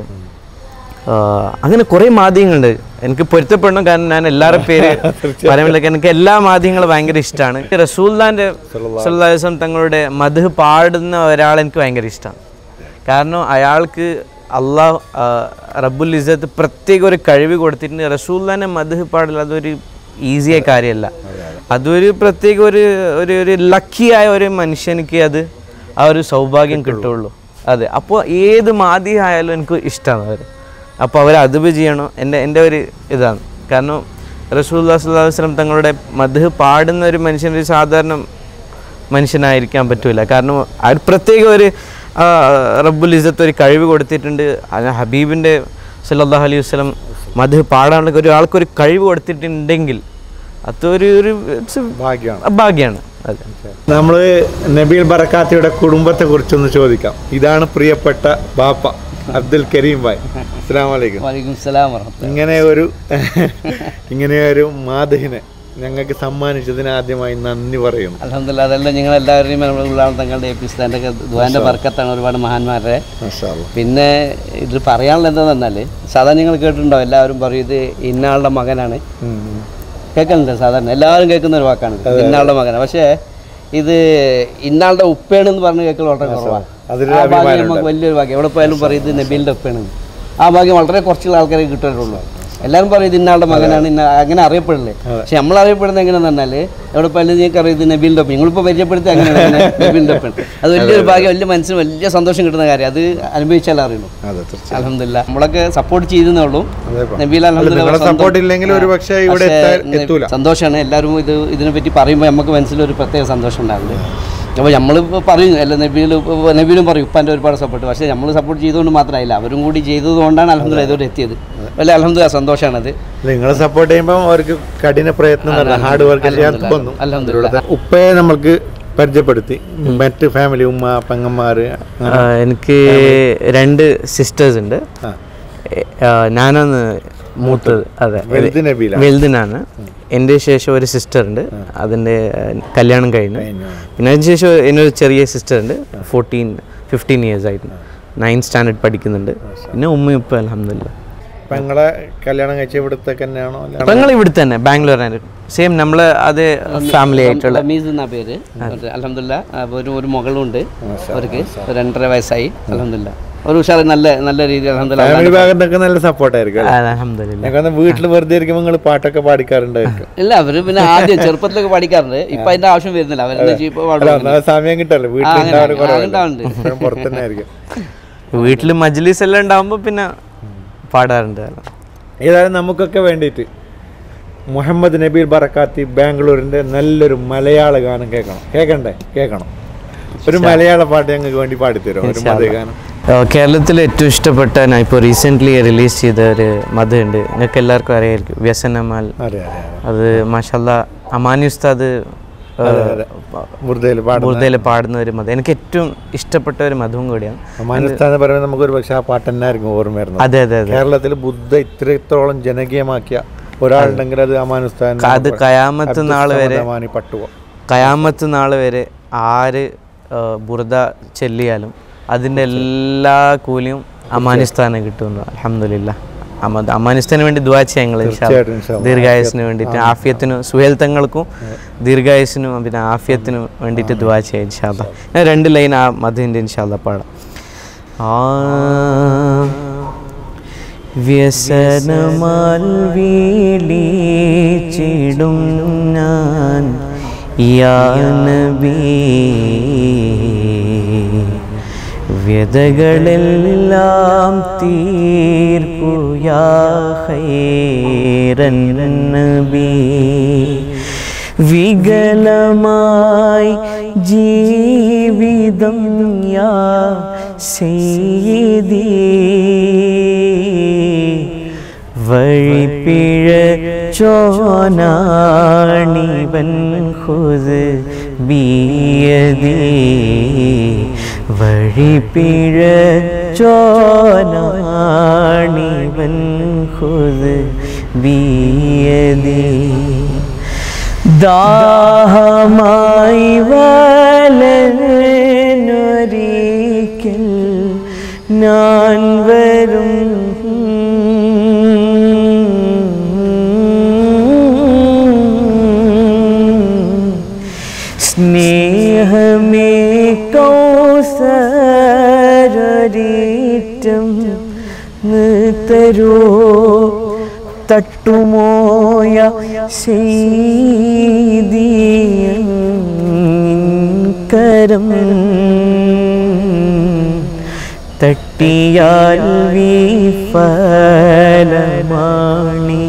അങ്ങനെ കുറേ മാധ്യമങ്ങളുണ്ട്. എനിക്ക് പൊരുത്തപ്പെടണം, കാരണം ഞാൻ എല്ലാവരുടെ പേര് പറയുമ്പോൾ എനിക്ക് എല്ലാ മാധ്യമങ്ങളും ഭയങ്കര ഇഷ്ടമാണ്. റസൂലുള്ളാഹിന്റെ സ്വല്ലല്ലാഹു അലൈഹി വസല്ലം തങ്ങളുടെ മദ്ഹ് പാടുന്ന ഒരാളെ എനിക്ക് ഭയങ്കര ഇഷ്ടമാണ്. കാരണം അയാൾക്ക് അള്ളാഹു റബ്ബുൽ ഇസ്സത്ത് പ്രത്യേക ഒരു കഴിവ് കൊടുത്തിട്ടുണ്ട്. റസൂലുള്ളാഹിന്റെ മദ്ഹ് പാടൽ അതൊരു ഈസിയായ കാര്യമല്ല. അതൊരു പ്രത്യേക ഒരു ഒരു ഒരു ലക്കിയായ ഒരു മനുഷ്യനിക്ക് അത് ആ ഒരു സൗഭാഗ്യം കിട്ടുള്ളൂ. അതെ, അപ്പോൾ ഏത് മാദി ആയാലും എനിക്ക് ഇഷ്ടമാണ് അവർ. അപ്പോൾ അവർ അദബ് ചെയ്യണം, എൻ്റെ എൻ്റെ ഒരു ഇതാണ്. കാരണം റസൂലുള്ളാഹി സ്വല്ലല്ലാഹു അലൈഹി വസല്ലം തങ്ങളുടെ മദ്ഹ് പാടുന്ന ഒരു മനുഷ്യനൊരു സാധാരണ മനുഷ്യനായിരിക്കാൻ പറ്റില്ല. കാരണം അവർ പ്രത്യേക ഒരു റബ്ബുൽ ഇസ്സത്ത് ഒരു കഴിവ് കൊടുത്തിട്ടുണ്ട്. ഹബീബിൻ്റെ സല്ലല്ലാഹു അലൈഹി വസല്ലം മദ്ഹ് പാടാനുള്ള ഒരാൾക്കൊരു കഴിവ് കൊടുത്തിട്ടുണ്ടെങ്കിൽ അതൊരു ഒരു ഭാഗ്യമാണ് ഭാഗ്യമാണ് അതെ. നമ്മൾ നബീൽ ബർക്കാത്തിയുടെ കുടുംബത്തെ കുറിച്ചൊന്ന് ചോദിക്കാം. ഇതാണ് പ്രിയപ്പെട്ട ബാപ്പ അബ്ദുൽ കരീം ഭായ്. അസ്സലാമു അലൈക്കും. വലൈക്കും സലാം വറഹ്മത്തുള്ളാഹി. ഇങ്ങനെ ഒരു ഇങ്ങനെ ഒരു മാദഹിനെ ഞങ്ങൾക്ക് സമ്മാനിച്ചതിന് ആദ്യമായി നന്ദി പറയുന്നു. അൽഹംദുലില്ലാഹ്. അതെല്ലാം നിങ്ങൾ എല്ലാവരുടെയും ഉള്ളതാണ് തങ്ങളുടെ എപ്പിസ്താൻ്റെ ദുആന്റെ ബർക്കത്താണ്, ഒരുപാട് മഹാന്മാരുടെ. പിന്നെ ഇത് പറയാനുള്ള എന്താണെന്ന് പറഞ്ഞാൽ, സാധാരണ നിങ്ങൾ കേട്ടിട്ടുണ്ടോ, എല്ലാവരും പറയും ഇത് ഇന്നാളുടെ മകനാണ്. കേൾക്കുന്നുണ്ട്, സാധാരണ എല്ലാവരും കേൾക്കുന്ന ഒരു വാക്കാണ് ഇന്നാളുടെ മകനാണ്. പക്ഷേ ഇത് ഇന്നാളുടെ ഉപ്പയാണെന്ന് പറഞ്ഞ് കേൾക്കൽ വളരെ കുറവാണ്. ആ ഭാഗ്യം നമുക്ക് വലിയൊരു ഭാഗ്യം. എവിടെ പോയാലും പറയും ഇത് നബീലിൻ്റെ ഉപ്പയാണെന്ന്. ആ ഭാഗ്യം വളരെ കുറച്ചുള്ള ആൾക്കാരെ കിട്ടാറുള്ളൂ. എല്ലാവരും പറയും ഇത് ഇന്നാളുടെ മകനാണ്, ഇന്ന അങ്ങനെ അറിയപ്പെടില്ലേ. പക്ഷെ നമ്മൾ അറിയപ്പെടുന്നത് എങ്ങനെയാണെന്ന് പറഞ്ഞാൽ, എവിടെ പോയാലും നിങ്ങൾക്ക് അറിയാം ഇത് നബീലിൻ്റെ ഒപ്പം. നിങ്ങളിപ്പോൾ പരിചയപ്പെടുത്തി അങ്ങനെയാണ് നബീലിൻ്റെ ഒപ്പം. അത് വലിയൊരു ഭാഗ്യം, വലിയ മനസ്സിന് വലിയ സന്തോഷം കിട്ടുന്ന കാര്യം. അത് അനുഭവിച്ചാൽ അറിയുള്ളൂ. അൽഹംദുലില്ലാഹ്. നമ്മളൊക്കെ സപ്പോർട്ട് ചെയ്യുന്നേ ഉള്ളൂ. നബീൽ അൽഹംദുലില്ലാഹ് സന്തോഷമാണ്. എല്ലാവരും ഇത് ഇതിനെപ്പറ്റി പറയുമ്പോൾ നമുക്ക് മനസ്സിലൊരു പ്രത്യേക സന്തോഷം ഉണ്ടാകുന്നത്. അപ്പോൾ നമ്മളിപ്പോൾ പറയും അല്ല നബീൽ നബീലും പറയും ഉപ്പാൻ്റെ ഒരുപാട് സപ്പോർട്ട്. പക്ഷേ നമ്മൾ സപ്പോർട്ട് ചെയ്തുകൊണ്ട് മാത്രമായില്ല, അവരും കൂടി ചെയ്തതുകൊണ്ടാണ് അൽഹംദുലില്ലാഹ് ഇതോടെ എത്തിയത്. വലിയ അൽഹംദുലില്ലാഹ് സന്തോഷമാണത്. നിങ്ങൾ സപ്പോർട്ട് ചെയ്യുമ്പോൾ അവർക്ക് കഠിന പ്രയത്നം, ഹാർഡ് വർക്ക് ചെയ്യാൻ തോന്നും. അൽഹംദുലില്ലാഹ്. ഉപ്പയെ നമ്മൾക്ക് പരിചയപ്പെടുത്തി മറ്റ് ഫാമിലി ഉമ്മ പെങ്ങന്മാർ എനിക്ക് രണ്ട് സിസ്റ്റേഴ്സ് ഉണ്ട്. ഞാനാണ് മൂത്തത്. അതെ, വെൽദിനാണ്. എൻ്റെ ശേഷം ഒരു സിസ്റ്റർ ഉണ്ട്, അതിൻ്റെ കല്യാണം കഴിഞ്ഞു. പിന്നെ അതിന് ശേഷം എന്നൊരു ചെറിയ സിസ്റ്റർ ഉണ്ട്, ഫോർട്ടീൻ ഫിഫ്റ്റീൻ ഇയേഴ്സ് ആയിട്ട് നയൻത് സ്റ്റാൻഡേർഡ് പഠിക്കുന്നുണ്ട്. പിന്നെ ഉമ്മയും ഇപ്പം അൽഹംദുലില്ലാ. പെങ്ങളെ കല്യാണം കഴിച്ച ഇവിടുത്തെ തന്നെയാണോ? പെങ്ങൾ ഇവിടെ തന്നെ ബാംഗ്ലൂർ. സെയിം നമ്മള് അത് ഫാമിലി ആയിട്ടുള്ള പേര്. അൽഹംദുലില്ലാ ഒരു ഒരു മകളും ഉണ്ട്, അവർക്ക് രണ്ടര വയസ്സായി. അൽഹംദുലില്ലാ ഒരു ഉഷാർ നല്ല നല്ല രീതിയിൽ അൽഹംദുലില്ലാ നല്ല സപ്പോർട്ടായിരിക്കും. അൽഹംദുലില്ലാ വീട്ടിൽ വെറുതെ ഇരിക്കുമ്പോൾ നിങ്ങൾ പാട്ടൊക്കെ പാടിക്കാറുണ്ടായിരിക്കും? ഇല്ല, അവര് പിന്നെ ആദ്യം ചെറുപ്പത്തിലൊക്കെ പാടിക്കാറുണ്ട്, ഇപ്പൊ അതിന്റെ ആവശ്യം വരുന്നില്ല. അവരുടെ സമയം കിട്ടല്ലോ, വീട്ടിൽ പുറത്തന്നെ ആയിരിക്കും. വീട്ടില് മജ്ലിസ് എല്ലാം ഉണ്ടാവുമ്പോ പിന്നെ പാടാറുണ്ട്. ഏതായാലും നമുക്കൊക്കെ വേണ്ടിയിട്ട് മുഹമ്മദ് നബീൽ ബറക്കാത്തി ബാംഗ്ലൂരിൻ്റെ നല്ലൊരു മലയാള ഗാനം കേൾക്കണം. കേൾക്കണ്ടേ? കേൾക്കണം. ഒരു മലയാള പാട്ട് ഞങ്ങൾക്ക് വേണ്ടി പാടിത്തരും, ഒരു മതഗാനം. കേരളത്തിൽ ഏറ്റവും ഇഷ്ടപ്പെട്ട, ഞാൻ ഇപ്പോൾ റീസെൻ്റ്ലി റിലീസ് ചെയ്ത ഒരു മത ഉണ്ട്, നിങ്ങൾക്ക് എല്ലാവർക്കും അറിയായിരിക്കും, വ്യസനമാൽ. അത് മാഷാല്ലാ അമാനി ഉസ്താദ് ബുർദയിൽ പാടുന്ന ഒരു മതം. എനിക്ക് ഏറ്റവും ഇഷ്ടപ്പെട്ട ഒരു മതവും കൂടിയാണ്. നമുക്കൊരു പക്ഷേ ആ പാട്ട് തന്നെ ആയിരിക്കും ഓർമ്മ വരുന്നത്. അതെ അതെ അതെ. കേരളത്തിൽ ബുദ്ധ ഇത്രത്തോളം ജനകീയമാക്കിയ ഒരാളുണ്ടെങ്കിൽ അത് അമാനി ഉസ്താദ്. അത് കയാമത്ത് നാൾ വരെ കയാമത്ത് നാൾ വരെ ആര് ബുർദ ചെല്ലിയാലും അതിൻ്റെ എല്ലാ കൂലിയും അമാനി ഉസ്താദിന് കിട്ടുന്നു. അൽഹംദുലില്ലാ. അമാനിസ്ഥാന് വേണ്ടി ദുആ ചെയ്യാങ്ങൾ ദീർഘായുസിന് വേണ്ടിയിട്ട്, ആഫിയത്തിനും സുഹേൽത്തങ്ങൾക്കും ദീർഘായുസിനും പിന്നെ ആഫിയത്തിനും വേണ്ടിയിട്ട് ദുആ ചെയ്യാം ഇൻഷാ അല്ലാഹ്. ഞാൻ രണ്ട് ലൈൻ ആ മദീൻ്റെ ഇൻഷാ അല്ലാഹ് പാടാം. ആ വ്യസനമാൽ വീളിച്ചിടും ഞാൻ യാ നബി, വ്യതകളെല്ലാം തീർപ്പു യാ ഖൈറൻ നബി. വികലമായി ജീവിതം യാ സയ്യിദി, വഴിപ്പിഴച്ചോനാണിവൻ ഖുദ് ബിയദി, വഴിപ്പിഴച്ചോനാണിവൻ ഖുദ് ബിയദി. ദാഹമായി വലനൊരിക്കൽ ഞാൻ വരും, സ്നേഹമേ കൗസരരീറ്റം തരോ, തട്ടുമോയ സീദിയൻ കരം, തട്ടിയാൽ വിഫലമാണി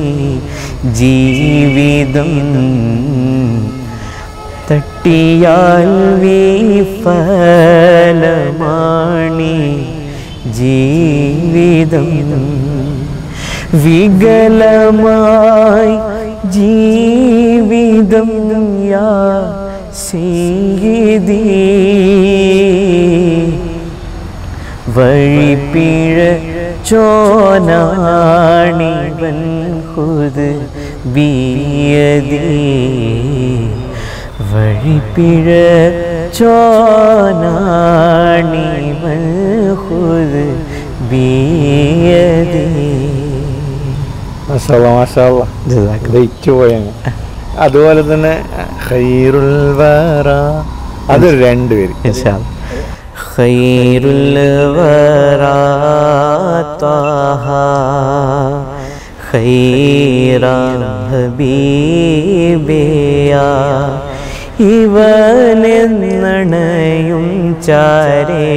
ജീവിതം, തട്ടിയാൽ വിഫലമാണി ജീവിതം. വികലമായി ജീവിതം യാ സയ്യിദി, വഴിപ്പിഴച്ചോനാണിവൻ ഖുദ് ബിയദി, വഴിപ്പിഴച്ചോനാണിവൻ ഖുദ് ബിയദി. അതുപോലെ തന്നെ ഖൈറുൽ വറ, അത് രണ്ടുപേര്. ഖൈറുൽ വറ ത്വാഹ ഖൈറ ഹബീബിയാ, ഇവനെന്നണയും ചാരേ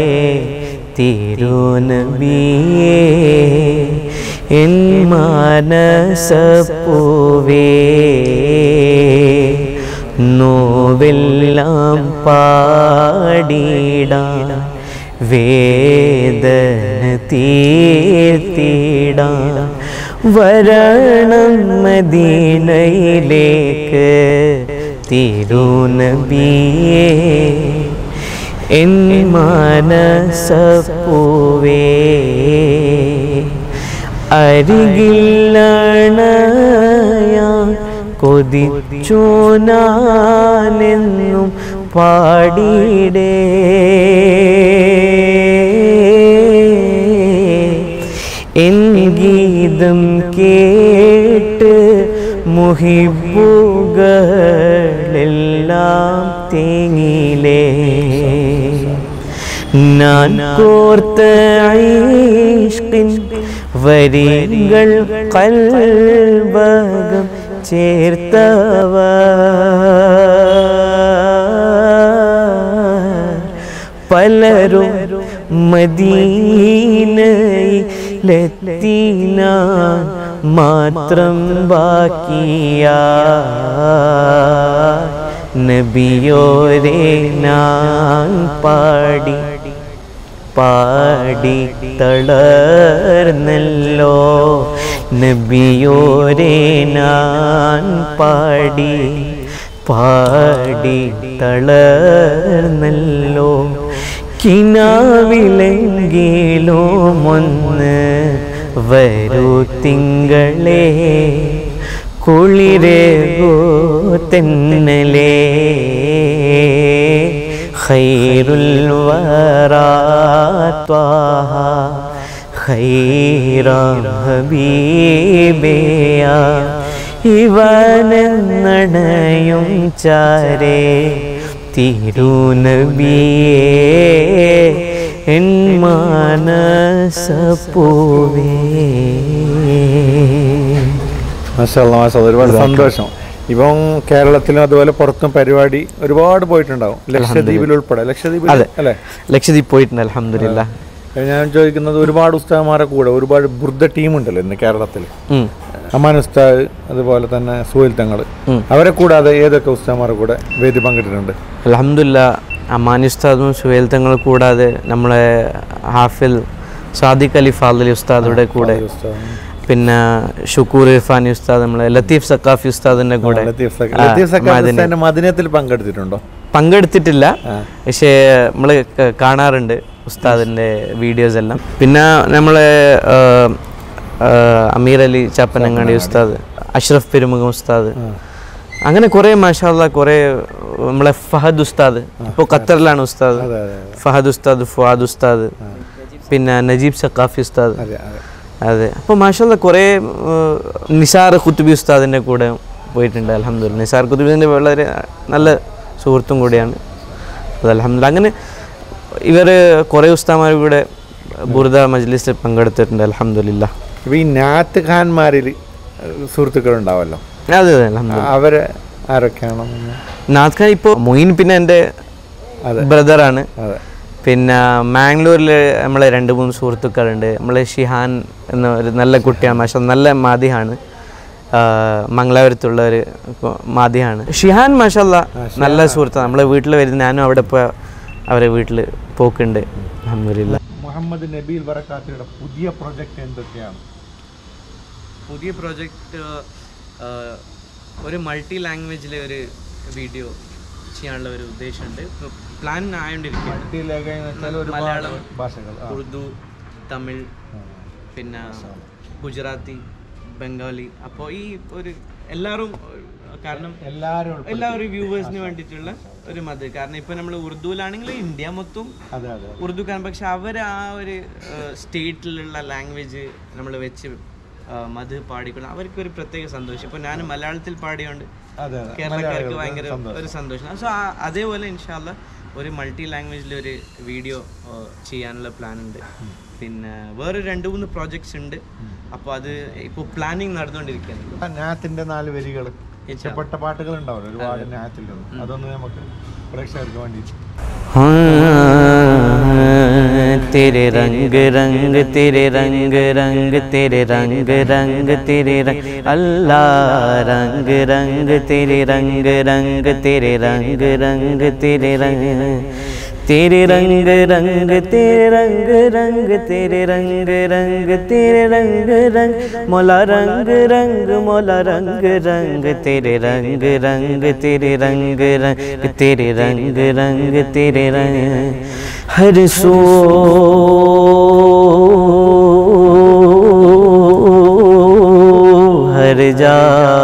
തിരുനബിയേ, എൻ മാനസപ്പൂവേ, നോവെല്ലാം പാടിടാൻ വേദന തീർത്തിടാൻ വരണം മദീനയിലേക്ക് തിരുനബിയേ എൻ മനസപ്പൂവേ അരികിലണയാൻ കൊതിച്ചു ഞാനെന്നും പാടിടേ എൻ ഗീതം കേട്ട് മുഹിബുകളെല്ലാം തേങ്ങിലേ ഞാൻ കോർത്ത ഇഷ്കിൻ വരികൾ കൽബകം ചേർത്തവ പലരും മദീനയിലെത്തിന മാത്രം ബാക്കിയ നബിയോരെ ഞാൻ പാടി പാടി തളർന്നല്ലോ നബിയോരെ ഞാൻ പാടി പാടി തളർന്നല്ലോ കിനാവിലെങ്കിലും ഒന്ന് വരൂ തിങ്കളേ കുളിരേകോ തെന്നലേ ഖൈറുൽ വറാ ത്വാഹ ഖൈറാം ഹബീബിയ ഇവനെന്നണയും ചാരേ തിരുനബിയേ എൻ മനസപ്പൂവേ. മാഷാ അല്ലാഹ് മാഷാ അല്ലാഹ് ഒരുപാട് സന്തോഷം. ഇപ്പം കേരളത്തിലും അതുപോലെ പുറത്തും പരിപാടി ഒരുപാട് പോയിട്ടുണ്ടാവും, ലക്ഷദ്വീപിൽ ഉൾപ്പെടെ. ലക്ഷദ്വീപ് അല്ലേ? ലക്ഷദ്വീപ് പോയിട്ടുണ്ട് അൽഹംദുലില്ലാ. ഞാൻ ചോദിക്കുന്നത്, ഒരുപാട് ഉസ്താദന്മാരെ കൂടെ ഒരുപാട് ബുർദ ടീമുണ്ടല്ലോ ഇന്ന് കേരളത്തിൽ. അമാൻ ഉസ്താദ്, അതുപോലെ തന്നെ സുഹൈൽ തങ്ങൾ, അവരെ കൂടാതെ ഏതൊക്കെ ഉസ്താദന്മാരെ കൂടെ വേദി പങ്കിട്ടിട്ടുണ്ട്? അൽഹംദുലില്ലാ, അമാൻ ഉസ്താദും സുഹൈൽ തങ്ങൾ കൂടാതെ നമ്മളെ ഹാഫിൽ സാദിഖ് അലി ഫാദലി ഉസ്താദുടെ കൂടെ, പിന്നെ ഷുക്കൂർ ഇർഫാനി ഉസ്താദ്, നമ്മളെ ലത്തീഫ് സക്കാഫി ഉസ്താദിന്റെ കൂടെ. മദീനത്തിൽ പങ്കെടുത്തിട്ടുണ്ടോ? പങ്കെടുത്തിട്ടില്ല, പക്ഷേ നമ്മൾ കാണാറുണ്ട് ഉസ്താദിന്റെ വീഡിയോസ് എല്ലാം. പിന്നെ നമ്മളെ അമീർ അലി ചാപ്പനങ്ങാടി ഉസ്താദ്, അഷ്റഫ് പെരുമുഖം ഉസ്താദ്, അങ്ങനെ കുറേ മാഷാ അല്ലാഹ് കുറേ. നമ്മളെ ഫഹദ് ഉസ്താദ് ഇപ്പോൾ ഖത്തറിലാണ് ഉസ്താദ്, ഫഹദ് ഉസ്താദ്, ഫുആദ് ഉസ്താദ്, പിന്നെ നജീബ് സക്കാഫി ഉസ്താദ്. അതെ, അപ്പോൾ മാഷാ അല്ലാഹ് കുറേ. നിസാർ ഖുത്ബി ഉസ്താദിൻ്റെ കൂടെ പോയിട്ടുണ്ട് അൽഹംദുലില്ലാ. നിസാർ ഖുത്ബിൻ്റെ വളരെ നല്ല സുഹൃത്തും കൂടിയാണ് അത് അൽഹംദുലില്ലാ. അങ്ങനെ ഇവർ കുറേ ഉസ്താദന്മാർ കൂടെ ബുർദ മജ്ലിസിൽ പങ്കെടുത്തിട്ടുണ്ട് അൽഹംദുലില്ലാ. ഇപ്പോൾ ഈ നാത്ത് ഖാൻമാരിൽ സുഹൃത്തുക്കളുണ്ടാവല്ലോ, അതെ അതെ അൽഹംദുലില്ലാ. അവർ ആരൊക്കെയാണോ? നാത്ത് ഖാൻ ഇപ്പോൾ മൊയിൻ പിന്നെ എൻ്റെ ബ്രദറാണ്. പിന്നെ മാംഗ്ലൂരിൽ നമ്മളെ രണ്ട് മൂന്ന് സുഹൃത്തുക്കളുണ്ട്. നമ്മളെ ഷിഹാൻ എന്ന ഒരു നല്ല കുട്ടിയാണ്, മാഷാ നല്ല മാദിയാണ്. മംഗലാപുരത്തുള്ള ഒരു മാദിയാണ് ഷിഹാൻ. മാഷാ അല്ലാഹ് നല്ല സുഹൃത്താണ്. നമ്മളെ വീട്ടിൽ വരുന്ന, ഞാനും അവിടെ പോയി അവരെ വീട്ടിൽ പോക്കുണ്ട് അൽഹംദുലില്ലാ. മുഹമ്മദ് നബീൽ ബറക്കാത്തിയുടെ പുതിയ പ്രോജക്റ്റ് എന്തൊക്കെയാണ്? പുതിയ പ്രോജക്റ്റ് ഒരു മൾട്ടി ലാംഗ്വേജിലെ ഒരു വീഡിയോ ചെയ്യാനുള്ള ഒരു ഉദ്ദേശമുണ്ട്. പ്ലാൻ ആയോണ്ടിരിക്കുകയാണ്. മലയാളം, ഉറുദു, തമിഴ്, പിന്നെ ഗുജറാത്തി, ബംഗാളി. അപ്പോൾ ഈ ഒരു എല്ലാവരും, കാരണം എല്ലാവരും എല്ലാവരും വ്യൂവേഴ്സിന് വേണ്ടിയിട്ടുള്ള ഒരു മത്. കാരണം ഇപ്പോൾ നമ്മൾ ഉറുദുവിലാണെങ്കിൽ ഇന്ത്യ മൊത്തം ഉറുദുക്കാരൻ, പക്ഷെ അവർ ആ ഒരു സ്റ്റേറ്റിലുള്ള ലാംഗ്വേജ് നമ്മൾ വെച്ച് മത് പാടിക്കൊണ്ട് അവർക്കൊരു പ്രത്യേക സന്തോഷം. ഇപ്പോൾ ഞാൻ മലയാളത്തിൽ പാടിയോണ്ട് കേരളക്കാർക്ക് ഭയങ്കര ഒരു സന്തോഷം. സോ അതേപോലെ ഇൻഷാ അല്ലാഹ് ഒരു മൾട്ടി ലാംഗ്വേജിൽ ഒരു വീഡിയോ ചെയ്യാനുള്ള പ്ലാൻ ഉണ്ട്. പിന്നെ വേറെ രണ്ട് മൂന്ന് പ്രോജക്ട്സ് ഉണ്ട്. അപ്പോൾ അത് ഇപ്പോൾ പ്ലാനിങ് നടന്നുകൊണ്ടിരിക്കുകയാണ്. നാത്തിന്റെ നാല് വരികൾ, ഇഷ്ടപ്പെട്ട പാട്ടുകൾ ഉണ്ടാവില്ല ഒരുപാട് നാത്തിൽ, അതൊന്ന് നമുക്ക് പ്രേക്ഷകർക്ക് വേണ്ടി. तेरे रंग रंग तेरे रंग रंग तेरे रंग रंग तेरे रंग अल्लाह रंग रंग तेरे रंग रंग तेरे रंग रंग तेरे रंग तेरे रंग रंग तेरे रंग रंग तेरे रंग रंग तेरे रंग रंग मौला रंग रंग मौला रंग रंग तेरे रंग रंग तेरे रंग रंग तेरे रंग रंग तेरे रंग हर सो हर जा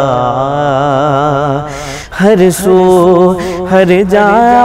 हर सो हर जा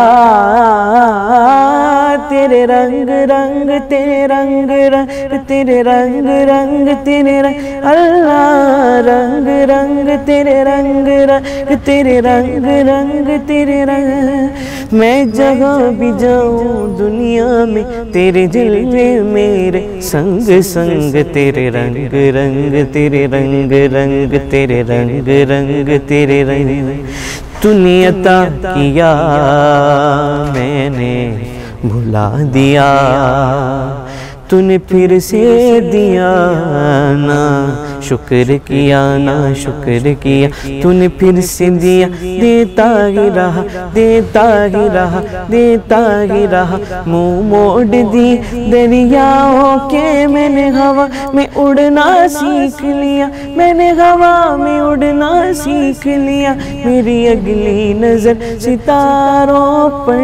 तेरे रंग रंग तेरे रंग रंग तेरे रंग रंग तेरे रंग अल्लाह रंग रंग तेरे रंग रंग तेरे रंग रंग तेरे रंग मैं जहाँ भी जाऊँ दुनिया में तेरे जलवे मेरे संग संग तेरे रंग रंग तेरे रंग रंग तेरे रंग रंग तेरे रंग तूने अता किया मैंने भुला दिया तूने फिर से दिया ना शुक्र किया ना शुक्र किया तूने फिर से दिया देता ही रहा देता ही रहा देता ही रहा मुँह मोड़ दी दरियाओं के मैंने हवा में उड़ना सीख लिया मैंने हवा में उड़ना सीख लिया मेरी अगली नजर सितारों पर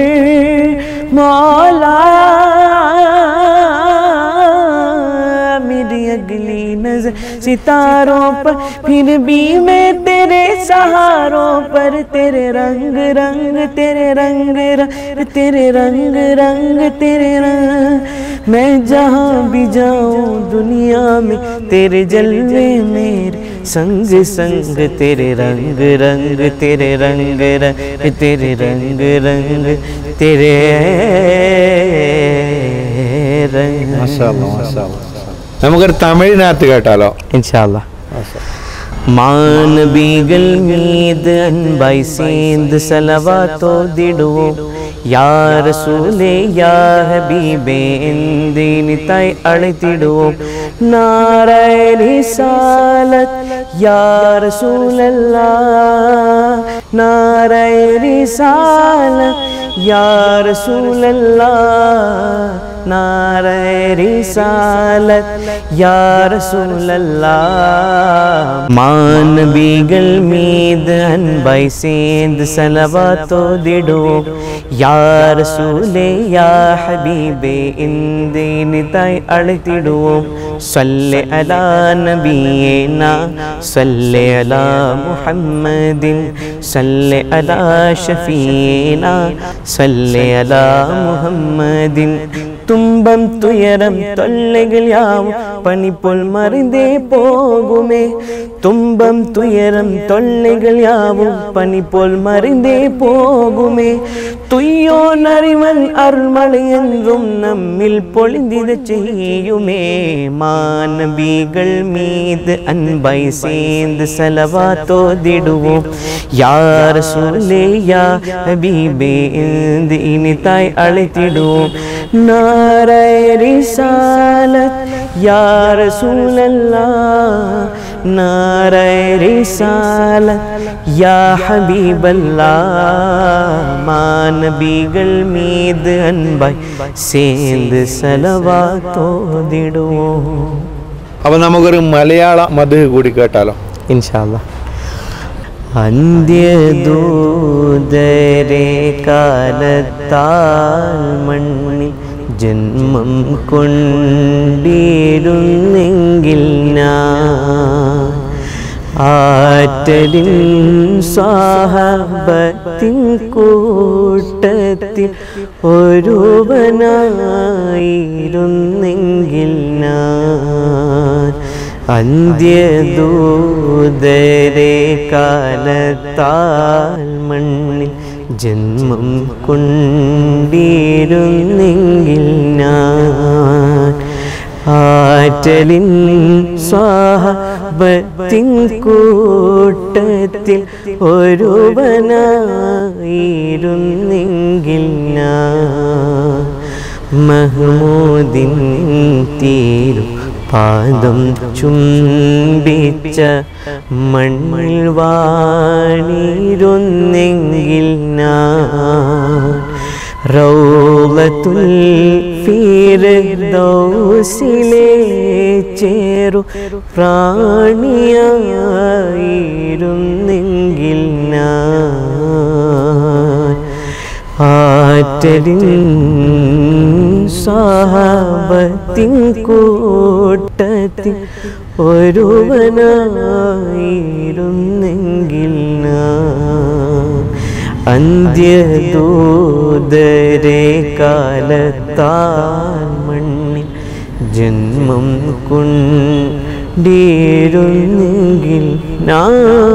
मौला मेरी अगली नजर सितारों पर फिर भी मैं तेरे सहारों पर तेरे रंग रंग तेरे रंग रंग तेरे रंग रंग तेरे रंग मैं जहाँ भी जाऊँ दुनिया में तेरे जलवे मेरे संग संग तेरे रंग रंग तेरे रंग रंग तेरे रंग रंग तेरे रंग മാഷാഅല്ലാഹ് മാഷാഅല്ലാഹ് നമുക്കൊരു തമിഴിനകത്ത് കേട്ടാലോ इंशाअल्लाह मान बीगल मीद अनबाई सेंद सलवातो दिडवो या रसूले या हबीबे इंदीन ताई अड़तिडवो नाराय रिसालत या रसूल अल्लाह नाराय रिसालत या रसूल अल्लाह नाराय रिसालत या रसूल अल्लाह मान बीगल मीद अनबाई सेंद सलवातो दिडो या रसूले या हबीबे इंदीन ताई अड़तिडो सल्ले अला नबीना सल्ले अला मुहम्मदिन सल्ले अला शफीना सल्ले अला मुहम्मदिन തുമ്പം തുയരം തൊല്ലകൾ യാവും പണിപ്പോൾ മറിന്തേ പോകുമേ തുമ്പം തുയരം തൊല്ലകൾ യാവും പണിപ്പോൾ മറിന്തേ പോകുമേ തുയ്യോ നറിവൻ അരുൾമഴ என்றும் നമ്മിൽ പൊളിന്തിത ചെയ്യുമേ മാനബികൾ മീത് അൻപൈ சேர்ந்து സലവാത്തോതിടുவோம் യാ റസൂലേ യാ ഹബീബേ இந்த இனிதாய் அழைத்திடுவோம் नाराय रिसालत या रसूल अल्लाह नाराय रिसालत या हबीब अल्लाह मानबीगल मीद अनबाई सेंद सलवातोदिടുவோം അപ്പോൾ നമുക്കൊരു മലയാള മദ്ഹ് കൂടി കേട്ടാലോ ഇൻഷാല്ലാ അന്ത്യദൂതരെ കാലത്താൽ മണ്ണിൽ ജന്മം കൊണ്ടിരുന്നെങ്കിൽ ഞാൻ ആറ്റലിൻ സ്വഹാബത്തിൻ കൂട്ടത്തിൽ ഒരുവനായിരുന്നെങ്കിൽ ഞാൻ അന്ത്യദൂതരെ കാലത്താൽ മണ്ണിൽ ജന്മം കൊണ്ടിരുന്നെങ്കിൽ ഞാൻ ആറ്റലിൻ സ്വഹാബത്തിൻ കൂട്ടത്തിൽ ഒരുവനായിരുന്നെങ്കിൽ ഞാൻ മഹ്മൂദിൻ തീരു പാദം ചുംബിച്ച മണ്ണിൽ വാണിരുന്നെങ്കിൽ ഞാൻ റൗളത്തുൽ ഫിർദൗസിലെ ചേരു പ്രാണിയായിരുന്നെങ്കിൽ ഞാൻ ആറ്റലിൻ സഹാബത്തിൻ കൂട്ടത്തിൽ ഒരുവനായിരുന്നെങ്കിൽ ഞാൻ അന്ത്യദൂതരെ കാലത്താൽ മണ്ണിൽ ജന്മം കൊണ്ടിരുന്നെങ്കിൽ ഞാൻ.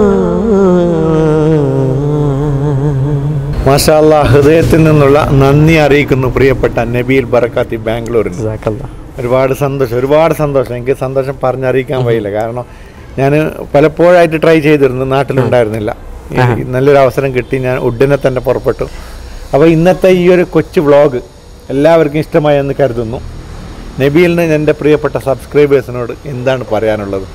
മാഷാ അല്ലാഹ്, ഹൃദയത്തിൽ നിന്നുള്ള നന്ദി അറിയിക്കുന്നു പ്രിയപ്പെട്ട നബീൽ ബറക്കാത്തി ബാംഗ്ലൂരിൽ. ഒരുപാട് സന്തോഷം, ഒരുപാട് സന്തോഷം. എനിക്ക് സന്തോഷം പറഞ്ഞറിയിക്കാൻ വയ്യില്ല. കാരണം ഞാൻ പലപ്പോഴായിട്ട് ട്രൈ ചെയ്തിരുന്നു, നാട്ടിലുണ്ടായിരുന്നില്ല. നല്ലൊരു അവസരം കിട്ടി, ഞാൻ ഉടനെ തന്നെ പുറപ്പെട്ടു. അപ്പോൾ ഇന്നത്തെ ഈ ഒരു കൊച്ചു വ്ളോഗ് എല്ലാവർക്കും ഇഷ്ടമായി എന്ന് കരുതുന്നു. നബീലിന് എൻ്റെ പ്രിയപ്പെട്ട സബ്സ്ക്രൈബേഴ്സിനോട് എന്താണ് പറയാനുള്ളത്?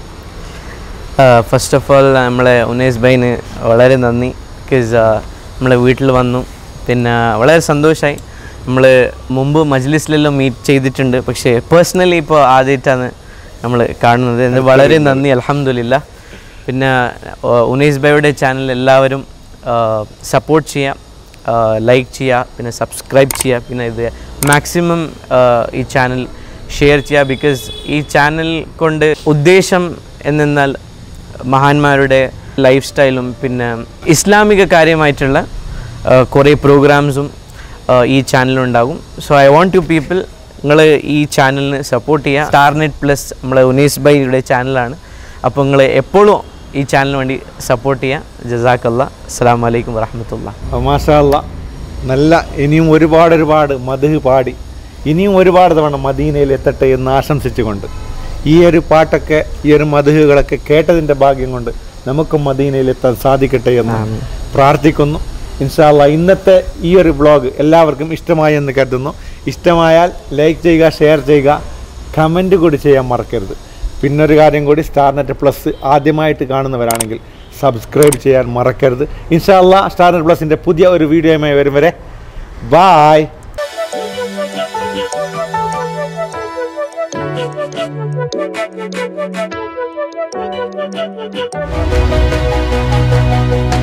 ഫസ്റ്റ് ഓഫ് ഓൾ നമ്മളെ ഉനൈസ് ഭായിന് വളരെ നന്ദി. ബിക്കോസ് നമ്മളെ വീട്ടിൽ വന്നു, പിന്നെ വളരെ സന്തോഷമായി. നമ്മൾ മുമ്പ് മജ്ലിസിലെല്ലാം മീറ്റ് ചെയ്തിട്ടുണ്ട്, പക്ഷേ പേഴ്സണലി ഇപ്പോൾ ആദ്യമായിട്ടാണ് നമ്മൾ കാണുന്നത്. ഇത് വളരെ നന്ദി, അൽഹംദുലില്ലാ. പിന്നെ ഉനൈസ് ഭായിയുടെ ചാനൽ എല്ലാവരും സപ്പോർട്ട് ചെയ്യുക, ലൈക്ക് ചെയ്യുക, പിന്നെ സബ്സ്ക്രൈബ് ചെയ്യുക. പിന്നെ ഇത് മാക്സിമം ഈ ചാനൽ ഷെയർ ചെയ്യുക. ബിക്കോസ് ഈ ചാനൽ കൊണ്ട് ഉദ്ദേശം എന്നാൽ മഹാന്മാരുടെ ലൈഫ് സ്റ്റൈലും പിന്നെ ഇസ്ലാമിക കാര്യമായിട്ടുള്ള കുറേ പ്രോഗ്രാംസും ഈ ചാനലുണ്ടാകും. So I want to people, നിങ്ങൾ ഈ ചാനലിന് സപ്പോർട്ട് ചെയ്യുക. സ്റ്റാർനെറ്റ് പ്ലസ് നമ്മളെ ഉനൈസ് ഭായിയുടെ ചാനലാണ്. അപ്പോൾ നിങ്ങൾ എപ്പോഴും ഈ ചാനലിന് വേണ്ടി സപ്പോർട്ട് ചെയ്യുക. ജസാക്കല്ലാ. അസ്സലാമു അലൈക്കും വറഹ്മത്തുള്ളാഹി. മാഷാ അല്ലാ, നല്ല ഇനിയും ഒരുപാട് ഒരുപാട് മദ്ഹ് പാടി ഇനിയും ഒരുപാട് തവണ മദീനയിൽ എത്തട്ടെ എന്ന് ആശംസിച്ചുകൊണ്ട് ഈ ഒരു പാട്ടൊക്കെ ഈ ഒരു മദ്ഹുകളൊക്കെ കേട്ടതിൻ്റെ ഭാഗ്യം കൊണ്ട് നമുക്ക് മദീനയിൽ എത്താൻ സാധിക്കട്ടെ എന്ന് പ്രാർത്ഥിക്കുന്നു. ഇൻഷാ അല്ലാ, ഇന്നത്തെ ഈ ഒരു വ്ളോഗ് എല്ലാവർക്കും ഇഷ്ടമായി എന്ന് കരുതുന്നു. ഇഷ്ടമായാൽ ലൈക്ക് ചെയ്യുക, ഷെയർ ചെയ്യുക, കമൻറ്റ് കൂടി ചെയ്യാൻ മറക്കരുത്. പിന്നൊരു കാര്യം കൂടി, സ്റ്റാർനെറ്റ് പ്ലസ് ആദ്യമായിട്ട് കാണുന്നവരാണെങ്കിൽ സബ്സ്ക്രൈബ് ചെയ്യാൻ മറക്കരുത്. ഇൻഷാ അല്ലാ, സ്റ്റാർനെറ്റ് പ്ലസിൻ്റെ പുതിയ ഒരു വീഡിയോയുമായി വരും വരെ ബായ്. Thank you.